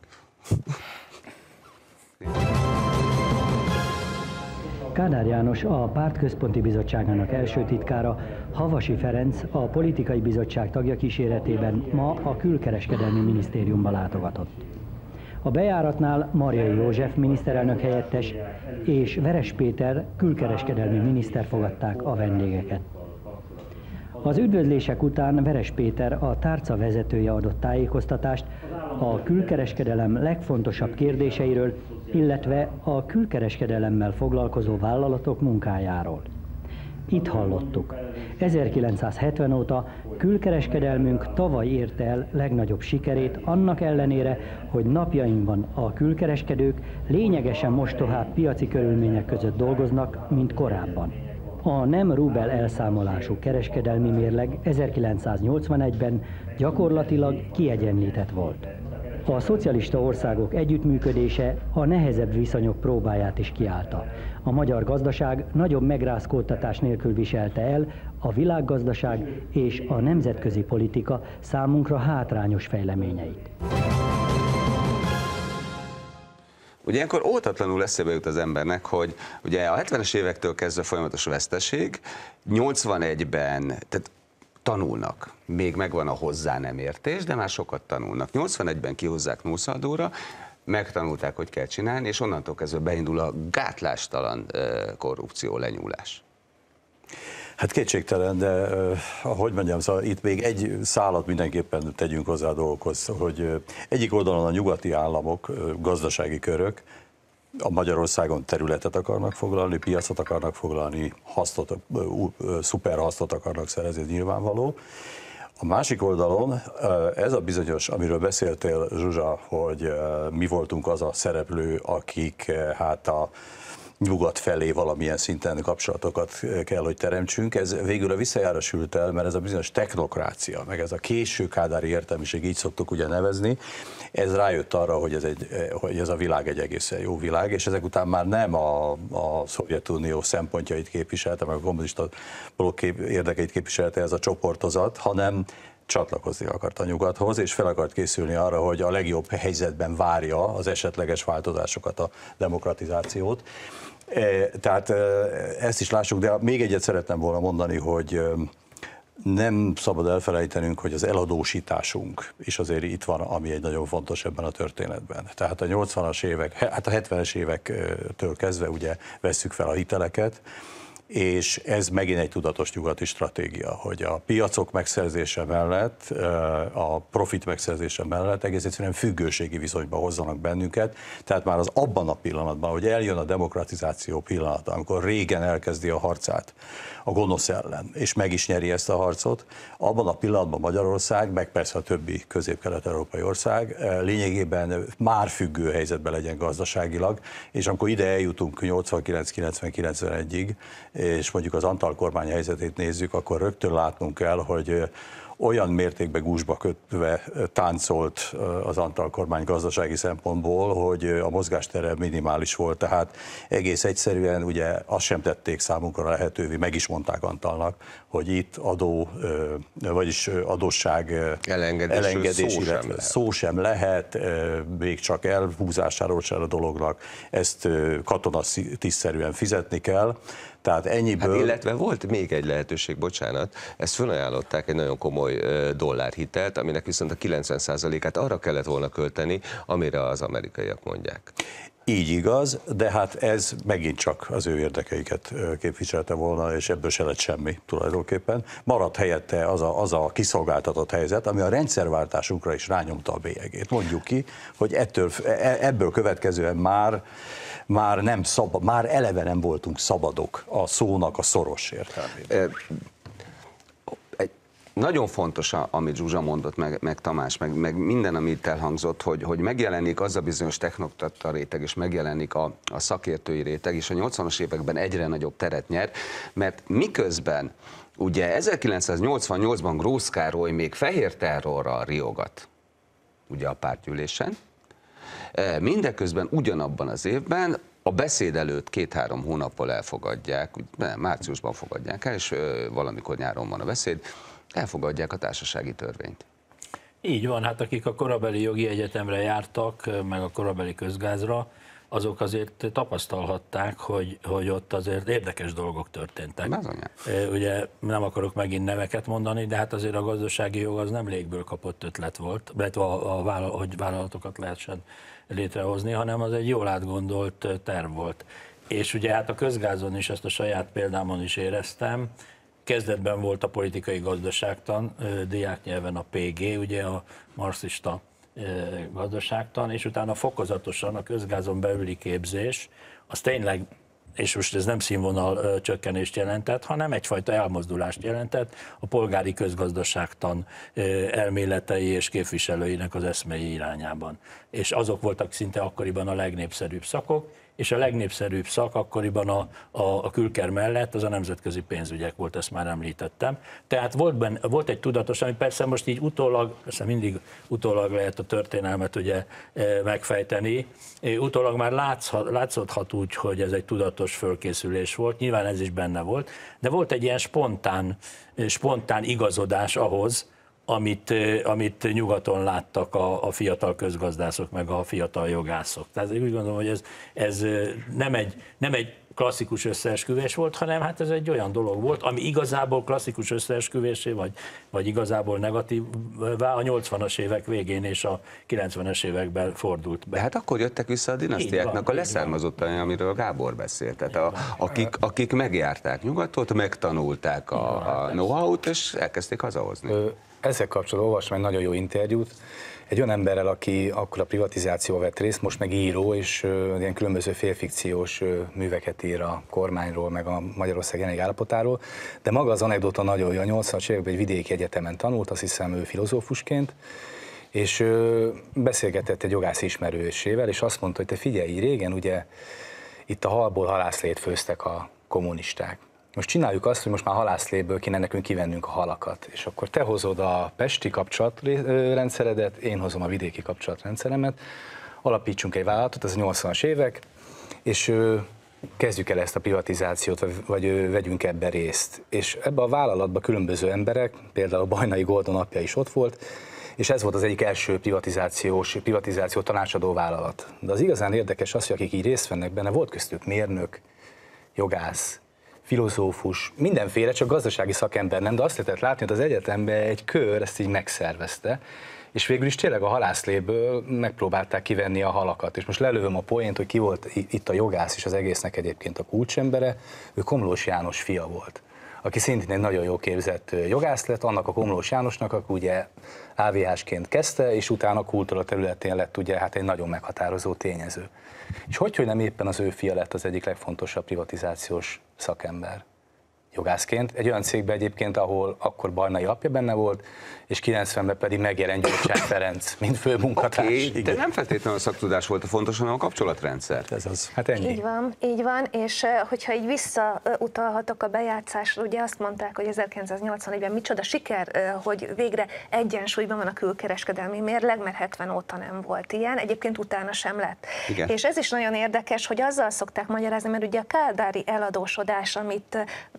Speaker 7: Kádár János, a Párt Központi Bizottságának első titkára, Havasi Ferenc, a Politikai Bizottság tagja kíséretében ma a Külkereskedelmi Minisztériumba látogatott. A bejáratnál Marjai József miniszterelnök helyettes és Veres Péter külkereskedelmi miniszter fogadták a vendégeket. Az üdvözlések után Veres Péter, a tárca vezetője adott tájékoztatást a külkereskedelem legfontosabb kérdéseiről, illetve a külkereskedelemmel foglalkozó vállalatok munkájáról. Itt hallottuk. 1970 óta külkereskedelmünk tavaly érte el legnagyobb sikerét, annak ellenére, hogy napjainkban a külkereskedők lényegesen mostohább piaci körülmények között dolgoznak, mint korábban. A nem rubel elszámolású kereskedelmi mérleg 1981-ben gyakorlatilag kiegyenlített volt. A szocialista országok együttműködése a nehezebb viszonyok próbáját is kiállta. A magyar gazdaság nagyobb megrázkódtatás nélkül viselte el a világgazdaság és a nemzetközi politika számunkra hátrányos fejleményeit.
Speaker 1: Ugye ilyenkor óhatatlanul eszébe jut az embernek, hogy ugye a 70-es évektől kezdve folyamatos veszteség, 81-ben, tehát tanulnak, még megvan a hozzá nem értés, de már sokat tanulnak. 81-ben kihozzák Nurszaldóra, megtanulták, hogy kell csinálni, és onnantól kezdve beindul a gátlástalan korrupció, lenyúlás.
Speaker 5: Hát kétségtelen, de ahogy mondjam, szóval itt még egy szálat mindenképpen tegyünk hozzá a dolgokhoz, hogy egyik oldalon a nyugati államok, gazdasági körök a Magyarországon területet akarnak foglalni, piacot akarnak foglalni, szuperhasztot akarnak szerezni, nyilvánvaló. A másik oldalon ez a bizonyos, amiről beszéltél, Zsuzsa, hogy mi voltunk az a szereplő, akik hát a nyugat felé valamilyen szinten kapcsolatokat kell, hogy teremtsünk. Ez végül a visszajára sült el, mert ez a bizonyos technokrácia, meg ez a késő kádári értelmiség, így szoktuk ugye nevezni, ez rájött arra, hogy ez a világ egy egészen jó világ, és ezek után már nem a Szovjetunió szempontjait képviselte, meg a kommunista blokk érdekeit képviselte ez a csoportozat, hanem csatlakozni akart a nyugathoz, és fel akart készülni arra, hogy a legjobb helyzetben várja az esetleges változásokat, a demokratizációt. Tehát ezt is lássuk, de még egyet szeretném volna mondani, hogy nem szabad elfelejtenünk, hogy az eladósításunk is azért itt van, ami egy nagyon fontos ebben a történetben. Tehát a 80-as évek, hát a 70-es évektől kezdve ugye vesszük fel a hiteleket, és ez megint egy tudatos nyugati stratégia, hogy a piacok megszerzése mellett, a profit megszerzése mellett egész egyszerűen függőségi viszonyba hozzanak bennünket, tehát már az abban a pillanatban, hogy eljön a demokratizáció pillanata, amikor régen elkezdi a harcát a gonosz ellen, és meg is nyeri ezt a harcot, abban a pillanatban Magyarország, meg persze a többi közép-kelet-európai ország lényegében már függő helyzetben legyen gazdaságilag, és amikor ide eljutunk 89-90-91-ig, és mondjuk az Antall kormány helyzetét nézzük, akkor rögtön látnunk kell, hogy olyan mértékben gúzsba kötve táncolt az Antall kormány gazdasági szempontból, hogy a mozgástere minimális volt, tehát egész egyszerűen ugye azt sem tették számunkra lehetővé, meg is mondták Antallnak, hogy itt vagyis adósság elengedés, szó sem lehet, még csak elhúzásáról sem a dolognak, ezt katonatisztszerűen fizetni kell. Tehát ennyiből...
Speaker 6: Hát illetve volt még egy lehetőség, bocsánat, ezt felajánlották egy nagyon komoly dollárhitelt, aminek viszont a 90%-át arra kellett volna költeni, amire az amerikaiak mondják.
Speaker 5: Így igaz, de hát ez megint csak az ő érdekeiket képviselte volna, és ebből se lett semmi tulajdonképpen. Maradt helyette az a kiszolgáltatott helyzet, ami a rendszerváltásunkra is rányomta a bélyegét. Mondjuk ki, hogy ebből következően már nem szabad, már eleve nem voltunk szabadok a szónak a szoros értelmében.
Speaker 1: nagyon fontos, amit Zsuzsa mondott, meg Tamás, meg minden, amit elhangzott, hogy megjelenik az a bizonyos technokrata réteg, és megjelenik a szakértői réteg, és a 80-as években egyre nagyobb teret nyer, mert miközben ugye 1988-ban Grósz Károly még fehér terrorral riogat, ugye a pártgyűlésen, mindeközben ugyanabban az évben a beszéd előtt 2-3 hónappal elfogadják, márciusban fogadják el, és valamikor nyáron van a beszéd, elfogadják a társasági törvényt.
Speaker 2: Így van, hát akik a korabeli jogi egyetemre jártak, meg a korabeli közgázra, azok azért tapasztalhatták, hogy ott azért érdekes dolgok történtek. Ugye nem akarok megint neveket mondani, de hát azért a gazdasági jog az nem légből kapott ötlet volt, hogy vállalatokat lehessen létrehozni, hanem az egy jól átgondolt terv volt. És ugye hát a közgázon is, ezt a saját példámon is éreztem, kezdetben volt a politikai gazdaságtan, diáknyelven a PG, ugye a marxista gazdaságtan, és utána fokozatosan a közgázon belüli képzés, az tényleg, és most ez nem színvonal csökkenést jelentett, hanem egyfajta elmozdulást jelentett a polgári közgazdaságtan elméletei és képviselőinek az eszmei irányában. És azok voltak szinte akkoriban a legnépszerűbb szakok, és a legnépszerűbb szak akkoriban a külker mellett az a nemzetközi pénzügyek volt, ezt már említettem. Tehát volt egy tudatos, ami persze most így utólag, persze mindig utólag lehet a történelmet ugye megfejteni, utólag már látszódhat úgy, hogy ez egy tudatos fölkészülés volt, nyilván ez is benne volt, de volt egy ilyen spontán igazodás ahhoz, amit nyugaton láttak a fiatal közgazdászok, meg a fiatal jogászok. Tehát úgy gondolom, hogy ez nem egy klasszikus összeesküvés volt, hanem hát ez egy olyan dolog volt, ami igazából klasszikus összeesküvésé, vagy igazából negatívvá a 80-as évek végén és a 90-es években fordult be.
Speaker 1: De hát akkor jöttek vissza a dinasztiáknak a leszármazottai, amiről Gábor beszélt. Tehát akik megjárták nyugatot, megtanulták a know-how-t, és elkezdték hazahozni.
Speaker 4: Ezzel kapcsolatban olvastam egy nagyon jó interjút egy olyan emberrel, aki akkor a privatizációval vett részt, most meg író, és ilyen különböző félfikciós műveket ír a kormányról, meg a Magyarország jelenlegi állapotáról, de maga az anekdota nagyon jó. A 80-as években egy vidéki egyetemen tanult, azt hiszem ő filozófusként, és beszélgetett egy jogász ismerősével, és azt mondta, hogy te figyelj, régen ugye itt a halból halászlét főztek a kommunisták. Most csináljuk azt, hogy most már halászléből kéne nekünk kivennünk a halakat, és akkor te hozod a pesti kapcsolatrendszeredet, én hozom a vidéki kapcsolatrendszeremet, alapítsunk egy vállalatot, ez a 80-as évek, és kezdjük el ezt a privatizációt, vagy vegyünk ebbe részt. És ebbe a vállalatban különböző emberek, például Bajnai Goldon apja is ott volt, és ez volt az egyik első privatizáció tanácsadó vállalat. De az igazán érdekes az, hogy akik így részt vennek benne, volt köztük mérnök, jogász, filozófus, mindenféle, csak gazdasági szakember nem, de azt lehetett látni, hogy az egyetemben egy kör ezt így megszervezte, és végül is tényleg a halászléből megpróbálták kivenni a halakat. És most lelövöm a poént, hogy ki volt itt a jogász, és az egésznek egyébként a kulcsembere, ő Komlós János fia volt, aki szintén egy nagyon jó képzett jogász lett, annak a Komlós Jánosnak, aki ugye AVH-sként kezdte, és utána a kultúra területén lett ugye hát egy nagyon meghatározó tényező. És hogy nem éppen az ő fia lett az egyik legfontosabb privatizációs szakember jogászként, egy olyan cégben egyébként, ahol akkor Barnai apja benne volt, és 90-ben pedig megjelent Gyurcsány Ferenc, mint főmunkatárs.
Speaker 1: Okay, de nem feltétlenül a szaktudás volt a fontos, hanem a kapcsolatrendszer.
Speaker 5: Ez az.
Speaker 4: Hát ennyi.
Speaker 3: Így van, és hogyha így visszautalhatok a bejátszásra, ugye azt mondták, hogy 1981-ben micsoda siker, hogy végre egyensúlyban van a külkereskedelmi mérleg, mert 70 óta nem volt ilyen, egyébként utána sem lett. Igen. És ez is nagyon érdekes, hogy azzal szokták magyarázni, mert ugye a kádári eladósodás, amit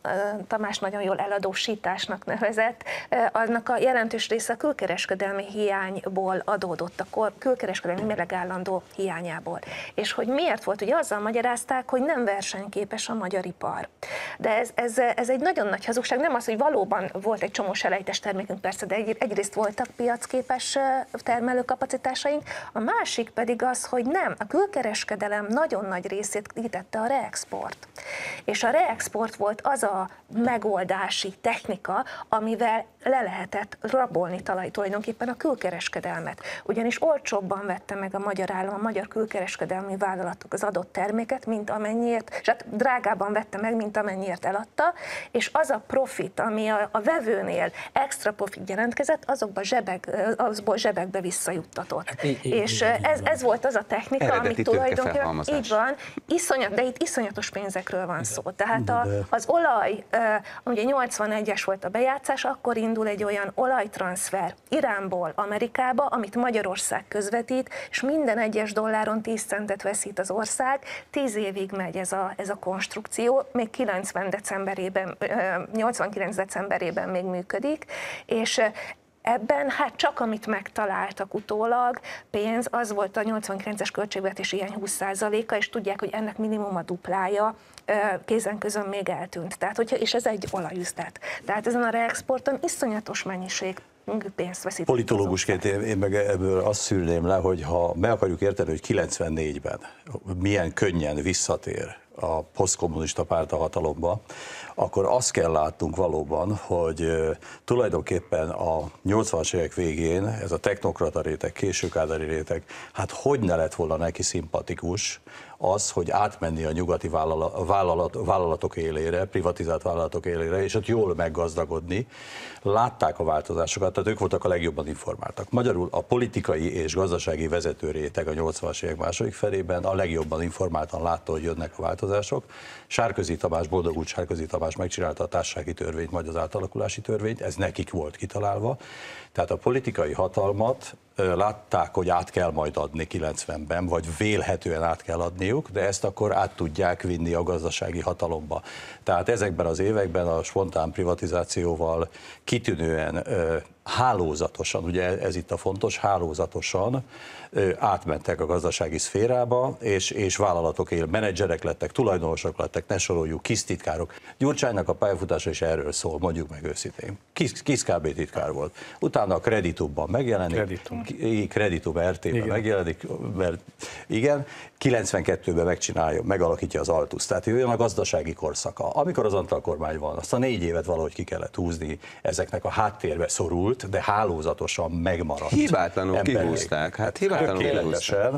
Speaker 3: Tamás nagyon jól eladósításnak nevezett, annak a jelentős része a külkereskedelmi hiányból adódott, a külkereskedelmi mérleg állandó hiányából. És hogy miért volt, ugye azzal magyarázták, hogy nem versenyképes a magyar ipar. De ez egy nagyon nagy hazugság, nem az, hogy valóban volt egy csomó selejtes termékünk, persze, de egyrészt voltak piacképes termelőkapacitásaink, a másik pedig az, hogy nem, a külkereskedelem nagyon nagy részét kitette a reexport. És a reexport volt az a megoldási technika, amivel le lehetett rabolni tulajdonképpen a külkereskedelmet. Ugyanis olcsóbban vette meg a magyar állam, a magyar külkereskedelmi vállalatok az adott terméket, mint amennyiért, és hát drágában vette meg, mint amennyiért eladta, és az a profit, ami a vevőnél extra profit jelentkezett, azokba zsebekbe visszajuttatott. Hát és ez volt az a technika, amit tulajdonképpen így van, de itt iszonyatos pénzekről van szó. Tehát az olaj, ugye 81-es volt a bejátszás, akkor indul egy olyan olajtranszfer Iránból Amerikába, amit Magyarország közvetít, és minden egyes dolláron 10 centet veszít az ország. 10 évig megy ez a konstrukció, még 89 decemberében még működik, és ebben hát csak amit megtaláltak utólag pénz, az volt a 89-es költségvetés ilyen 20%-a, és tudják, hogy ennek minimum a duplája kézen közön még eltűnt. Tehát, és ez egy olajüzlet. Tehát ezen a reexporton iszonyatos mennyiség pénzt veszít.
Speaker 5: Politológusként én meg ebből azt szűrném le, hogy ha meg akarjuk érteni, hogy 94-ben milyen könnyen visszatér a posztkommunista párt a hatalomba, akkor azt kell látnunk valóban, hogy tulajdonképpen a 80-as évek végén ez a technokrata réteg, késő kádári réteg, hát hogy ne lett volna neki szimpatikus az, hogy átmenni a nyugati vállalatok élére, privatizált vállalatok élére, és ott jól meggazdagodni. Látták a változásokat, tehát ők voltak a legjobban informáltak. Magyarul a politikai és gazdasági vezető réteg a 80-as évek második felében a legjobban informáltan látta, hogy jönnek a változások. Sárközi Tamás, boldogult Sárközi Tamás megcsinálta a társasági törvényt, majd az átalakulási törvényt, ez nekik volt kitalálva. Tehát a politikai hatalmat látták, hogy át kell majd adni 90-ben, vagy vélhetően át kell adniuk, de ezt akkor át tudják vinni a gazdasági hatalomba. Tehát ezekben az években a spontán privatizációval kitűnően hálózatosan, ugye ez itt a fontos, hálózatosan átmentek a gazdasági szférába, és vállalatok menedzserek lettek, tulajdonosok lettek, ne soroljuk, kisztitkárok. Gyurcsánynak a pályafutása is erről szól, mondjuk meg őszintén. Kis KB titkár volt. Utána a Creditumban megjelenik, Creditum RT-ben megjelenik, mert igen, 92-ben megcsinálja, megalakítja az Altus. Tehát jön a gazdasági korszaka. Amikor az Antal kormány van, azt a 4 évet valahogy ki kellett húzni, ezeknek a háttérbe szorult, de hálózatosan megmaradt.
Speaker 1: Hibátlanul kihúzták. Hát hibátlanul kihúzták.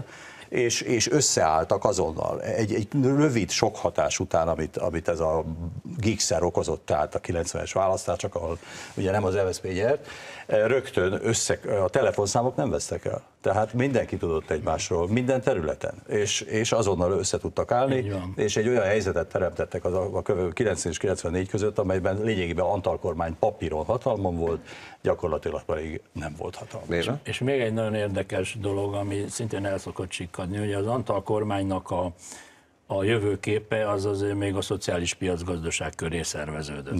Speaker 5: És összeálltak azonnal. Egy rövid sok hatás után, amit ez a gigszer okozott, tehát a 90-es választások, ahol ugye nem az MSZP nyert, rögtön a telefonszámok nem vesztek el. Tehát mindenki tudott egymásról, minden területen, és azonnal össze tudtak állni, és egy olyan helyzetet teremtettek a 90 és 94 között, amelyben lényegében Antal kormány papíron hatalmon volt, gyakorlatilag pedig nem volt hatalmas.
Speaker 2: És még egy nagyon érdekes dolog, ami szintén el szokott sikkadni, hogy az Antal kormánynak a jövőképe az azért még a szociális piacgazdaság köré szerveződött.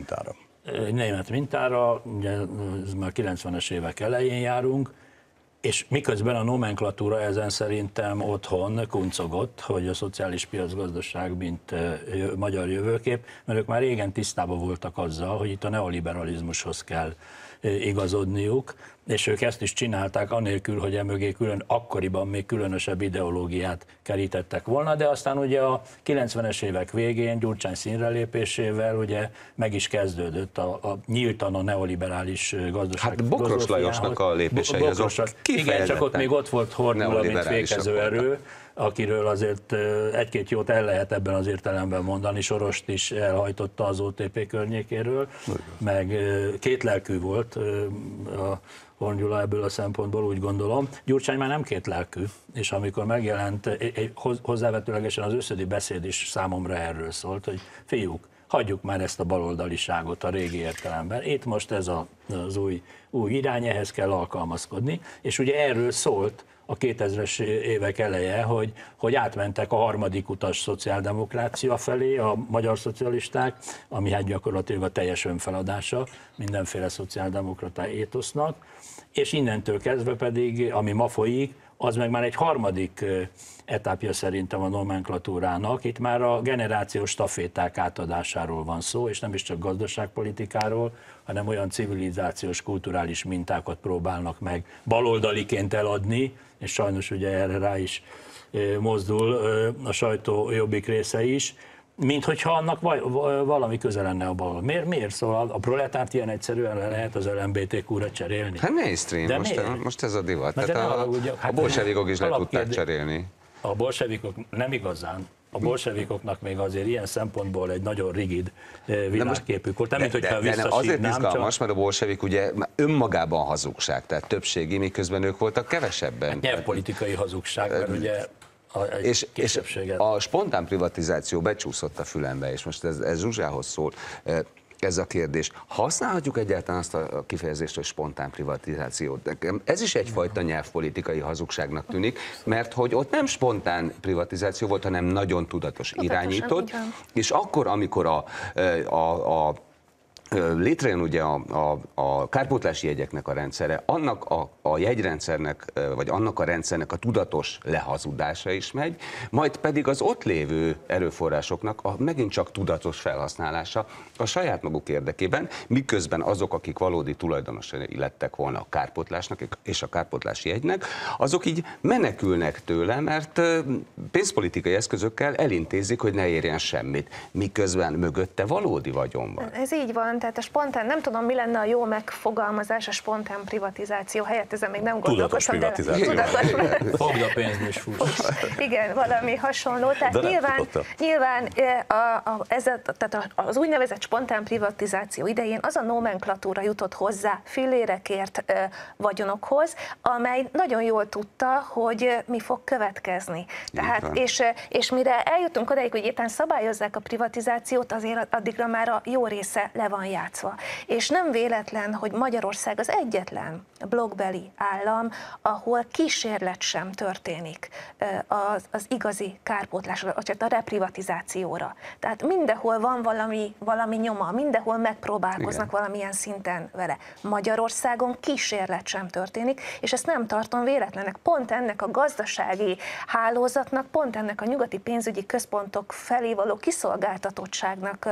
Speaker 5: Német
Speaker 2: mintára, ugye már 90-es évek elején járunk, és miközben a nomenklatúra ezen szerintem otthon kuncogott, hogy a szociális piacgazdaság mint magyar jövőkép, mert ők már régen tisztában voltak azzal, hogy itt a neoliberalizmushoz kell igazodniuk, és ők ezt is csinálták anélkül, hogy emögé akkoriban még különösebb ideológiát kerítettek volna, de aztán ugye a 90-es évek végén Gyurcsány színre lépésével ugye meg is kezdődött nyíltan a neoliberális gazdaság.
Speaker 1: Hát Bokros Lajosnak a lépései azok
Speaker 2: igen, csak ott még ott volt Horthyla, mint fékező erő, akiről azért egy-két jót el lehet ebben az értelemben mondani, Sorost is elhajtotta az OTP környékéről, meg kétlelkű volt a Horthyla ebből a szempontból, úgy gondolom. Gyurcsány már nem kétlelkű, és amikor megjelent, hozzávetőlegesen az összödi beszéd is számomra erről szólt, hogy fiúk, hagyjuk már ezt a baloldaliságot a régi értelemben. Itt most ez az új irány, ehhez kell alkalmazkodni, és ugye erről szólt a 2000-es évek eleje, hogy átmentek a harmadik utas szociáldemokrácia felé, a magyar szocialisták, ami hát gyakorlatilag a teljes önfeladása mindenféle szociáldemokrata étosznak, és innentől kezdve pedig, ami ma folyik, az meg már egy harmadik etapja szerintem a nomenklatúrának. Itt már a generációs staféták átadásáról van szó, és nem is csak gazdaságpolitikáról, hanem olyan civilizációs, kulturális mintákat próbálnak meg baloldaliként eladni, és sajnos ugye erre rá is mozdul a sajtó jobbik része is, mint hogyha annak valami köze lenne a bal. Miért? Szóval a proletárt ilyen egyszerűen le lehet az LMBTQ-ra cserélni?
Speaker 1: Hát mainstream, most ez a divat. Tehát a bolsevikok is le tudták cserélni.
Speaker 2: A bolsevikok nem igazán. A bolsevikoknak még azért ilyen szempontból egy nagyon rigid világképük volt. Nem, mint hogyha visszasírnám.
Speaker 1: Azért izgalmas, mert a bolsevik ugye önmagában hazugság, tehát többségi, miközben ők voltak kevesebben.
Speaker 2: Hát nyelvpolitikai hazugság, mert ugye
Speaker 1: és a spontán privatizáció becsúszott a fülembe, és most ez Zsuzsához szól. Ez a kérdés. Használhatjuk egyáltalán azt a kifejezést, hogy spontán privatizáció? Ez is egyfajta nyelvpolitikai hazugságnak tűnik, mert hogy ott nem spontán privatizáció volt, hanem nagyon tudatos, irányított, és akkor, amikor létrejön ugye a kárpótlási jegyeknek a rendszere, annak a jegyrendszernek, vagy annak a rendszernek a tudatos lehazudása is megy, majd pedig az ott lévő erőforrásoknak a megint csak tudatos felhasználása a saját maguk érdekében, miközben azok, akik valódi tulajdonosai lettek volna a kárpótlásnak és a kárpótlási jegynek, azok így menekülnek tőle, mert pénzpolitikai eszközökkel elintézik, hogy ne érjen semmit, miközben mögötte valódi vagyon van.
Speaker 3: Ez így van. Tehát a spontán, nem tudom, mi lenne a jó megfogalmazás a spontán privatizáció helyett, ezen még nem gondolkoztam.
Speaker 5: Tudatos privatizáció.
Speaker 2: Fogd a pénzt és fuss.
Speaker 3: Igen, valami hasonló. Tehát nyilván tehát az úgynevezett spontán privatizáció idején az a nomenklatúra jutott hozzá fillérekért vagyonokhoz, amely nagyon jól tudta, hogy mi fog következni. Tehát, és mire eljutunk odáig, hogy éppen szabályozzák a privatizációt, azért addigra már a jó része le van játszva. És nem véletlen, hogy Magyarország az egyetlen blokkbeli állam, ahol kísérlet sem történik az igazi kárpótlásra, a reprivatizációra. Tehát mindenhol van valami nyoma, mindenhol megpróbálkoznak valamilyen szinten vele. Magyarországon kísérlet sem történik, és ezt nem tartom véletlennek. Pont ennek a gazdasági hálózatnak, pont ennek a nyugati pénzügyi központok felé való kiszolgáltatottságnak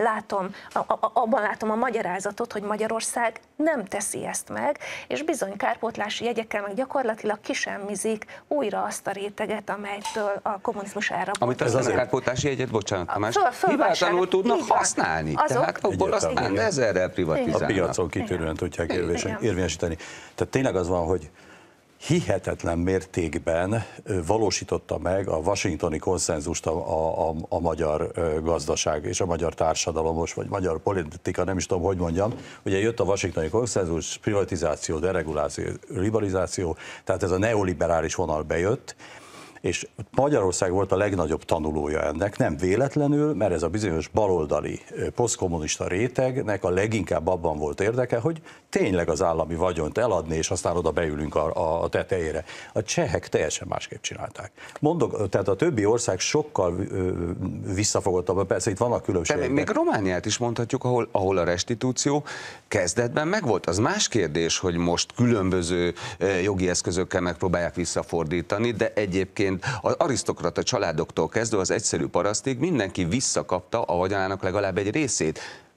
Speaker 3: abban látom a magyarázatot, hogy Magyarország nem teszi ezt meg, és bizony kárpótlási jegyekkel meg gyakorlatilag kisemmizik újra azt a réteget, amelytől a kommunizmus elrabolt.
Speaker 1: Amit az a kárpótlási jegyet, bocsánat Tamás, hibátlanul tudnak használni. Tehát abból aztán ezerrel privatizálnak.
Speaker 5: A piacon kitűnően tudják érvényesíteni. Tehát tényleg az van, hogy hihetetlen mértékben valósította meg a washingtoni konszenzust a magyar gazdaság és a magyar társadalom, vagy magyar politika, nem is tudom, hogy mondjam. Ugye jött a washingtoni konszenzus, privatizáció, dereguláció, liberalizáció, tehát ez a neoliberális vonal bejött, és Magyarország volt a legnagyobb tanulója ennek, nem véletlenül, mert ez a bizonyos baloldali posztkommunista rétegnek a leginkább abban volt érdeke, hogy tényleg az állami vagyont eladni, és aztán oda beülünk a tetejére. A csehek teljesen másképp csinálták. Mondok, tehát a többi ország sokkal visszafogottabb, persze itt vannak különbségek.
Speaker 1: Még Romániát is mondhatjuk, ahol a restitúció kezdetben megvolt. Az más kérdés, hogy most különböző jogi eszközökkel megpróbálják visszafordítani, de egyébként az arisztokrata családoktól kezdve az egyszerű parasztig mindenki visszakapta a vagyonának legalább egy részét,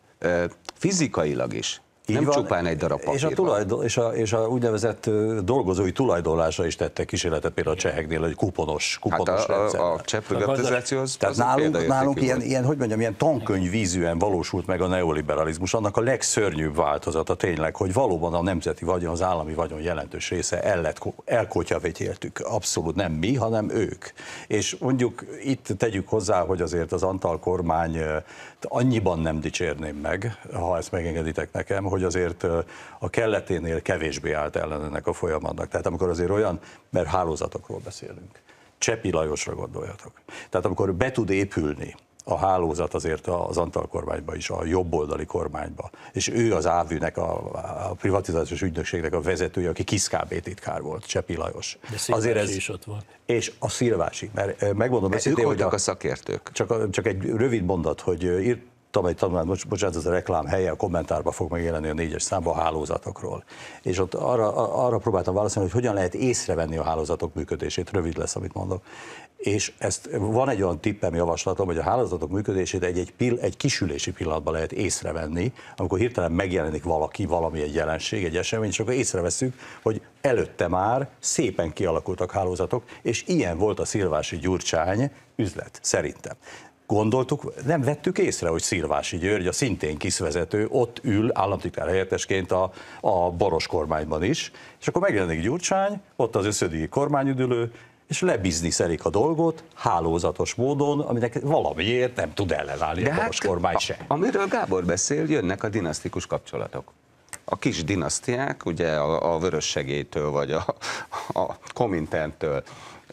Speaker 1: fizikailag is. Így nem van, csupán egy darab papír.
Speaker 5: És a úgynevezett dolgozói tulajdonlásra is tettek kísérletet például a cseheknél, egy kuponos rendszer.
Speaker 1: A cseh privatizáció az
Speaker 5: nálunk ilyen tankönyvvízűen valósult meg a neoliberalizmus, annak a legszörnyűbb változata tényleg, hogy valóban a nemzeti vagyon, az állami vagyon jelentős része elkotyavetéltük. Abszolút nem mi, hanem ők. És mondjuk itt tegyük hozzá, hogy azért az Antal kormány annyiban nem dicsérném meg, ha ezt megengeditek nekem, hogy azért a kelleténél kevésbé állt ellen ennek a folyamatnak. Tehát amikor azért olyan, mert hálózatokról beszélünk, Csepi Lajosra gondoljatok. Tehát amikor be tud épülni a hálózat azért az Antal kormányba is, a jobboldali kormányba, és ő az ÁVÜ-nek, a privatizációs ügynökségnek a vezetője, aki KISZ-KB titkár volt, Csepi Lajos.
Speaker 2: De Szilvási is ott volt.
Speaker 5: És a Szilvási, mert megmondom őszintén, hogy
Speaker 1: a szakértők.
Speaker 5: Csak egy rövid mondat, hogy írtam egy tanulmányt, bocsánat, ez a reklám helye, a kommentárban fog megjelenni a 4-es számba a hálózatokról. És ott arra próbáltam válaszolni, hogy hogyan lehet észrevenni a hálózatok működését, rövid lesz, amit mondok. És ezt van egy olyan tippem, javaslatom, hogy a hálózatok működését egy kisülési pillanatban lehet észrevenni, amikor hirtelen megjelenik valami, egy jelenség, egy esemény, és akkor észreveszünk, hogy előtte már szépen kialakultak hálózatok, és ilyen volt a Szilvási Gyurcsány üzlet, szerintem. gondoltuk, nem vettük észre, hogy Szilvási György, a szintén KISZ vezető, ott ül államtitkár helyettesként a Boros kormányban is, és akkor megjelenik Gyurcsány, ott az összödíji kormányüdülő, és lebizniszelik a dolgot hálózatos módon, aminek valamiért nem tud ellenállni a Boros kormány se.
Speaker 1: Amiről Gábor beszél, jönnek a dinasztikus kapcsolatok. A kis dinasztiák, ugye a Vörössegélytől, vagy a Kominterntől,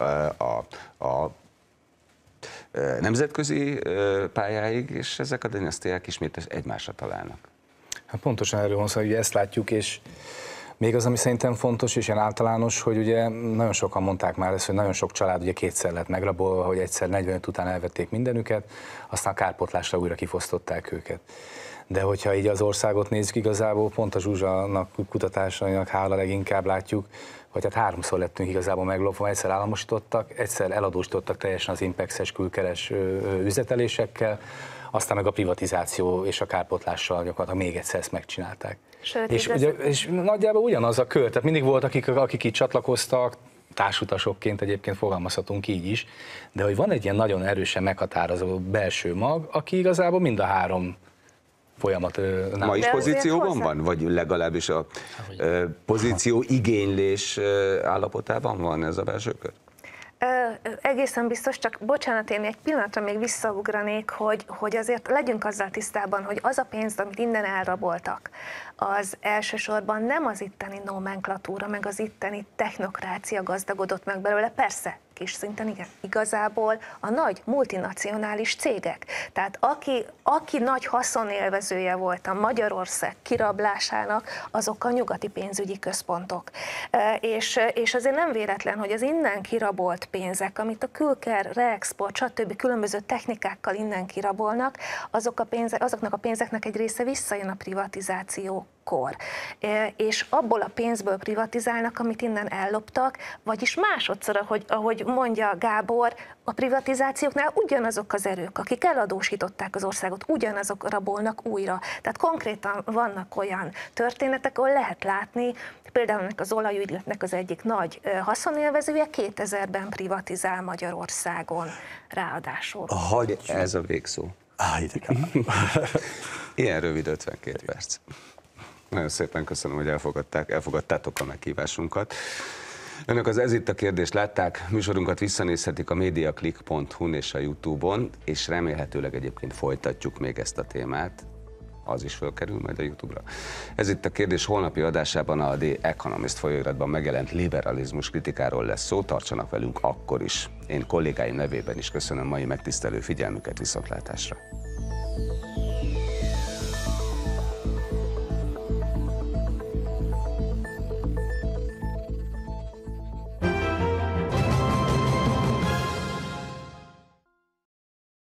Speaker 1: a nemzetközi pályáig, és ezek a dinasztiák ismét egymásra találnak.
Speaker 4: Hát pontosan erről van szó, hogy ezt látjuk, és még az, ami szerintem fontos és ilyen általános, hogy ugye nagyon sokan mondták már ezt, hogy nagyon sok család ugye kétszer lett megrabolva, hogy egyszer 45 után elvették mindenüket, aztán kárpótlásra újra kifosztották őket. De hogyha így az országot nézzük, igazából pont a Zsuzsának kutatásainak hála leginkább látjuk, hogy hát 3-szor lettünk igazából meglopva, egyszer államosítottak, egyszer eladósítottak teljesen az impexes külkeres üzletelésekkel, aztán meg a privatizáció és a kárpótlással gyakorlatilag még egyszer ezt megcsinálták.
Speaker 3: Sőt,
Speaker 4: és nagyjából ugyanaz a kör, tehát mindig voltak, akik itt csatlakoztak, társutasokként egyébként fogalmazhatunk így is, de hogy van egy ilyen nagyon erősen meghatározó belső mag, aki igazából mind a három folyamat.
Speaker 1: Ma is pozícióban van? Vagy legalábbis a pozíció igénylés állapotában van ez a belső kör?
Speaker 3: Egészen biztos, csak bocsánat, én egy pillanatra még visszaugranék, hogy azért legyünk azzal tisztában, hogy az a pénz, amit innen elraboltak, az elsősorban nem az itteni nomenklatúra, meg az itteni technokrácia gazdagodott meg belőle, persze, kis szinten igen, igazából a nagy multinacionális cégek. Tehát aki nagy haszonélvezője volt a Magyarország kirablásának, azok a nyugati pénzügyi központok. És azért nem véletlen, hogy az innen kirabolt pénzek, amit a külker, reexport, stb. Különböző technikákkal innen kirabolnak, azoknak a pénzeknek egy része visszajön a privatizációkor. És abból a pénzből privatizálnak, amit innen elloptak, vagyis másodszor, ahogy mondja Gábor, a privatizációknál ugyanazok az erők, akik eladósították az országot, ugyanazok rabolnak újra. Tehát konkrétan vannak olyan történetek, ahol lehet látni, például az olajügyletnek az egyik nagy haszonélvezője 2000-ben privatizál Magyarországon ráadásul.
Speaker 1: Ez a végszó. Ilyen rövid 52 perc. Nagyon szépen köszönöm, hogy elfogadtátok a meghívásunkat. Önök az Ez itt a kérdés látták, műsorunkat visszanézhetik a mediaclick.hu-n és a YouTube-on, és remélhetőleg egyébként folytatjuk még ezt a témát, az is fölkerül majd a YouTube-ra. Ez itt a kérdés holnapi adásában a The Economist folyóiratban megjelent liberalizmus kritikáról lesz szó, tartsanak velünk akkor is. Én kollégáim nevében is köszönöm mai megtisztelő figyelmüket, viszontlátásra.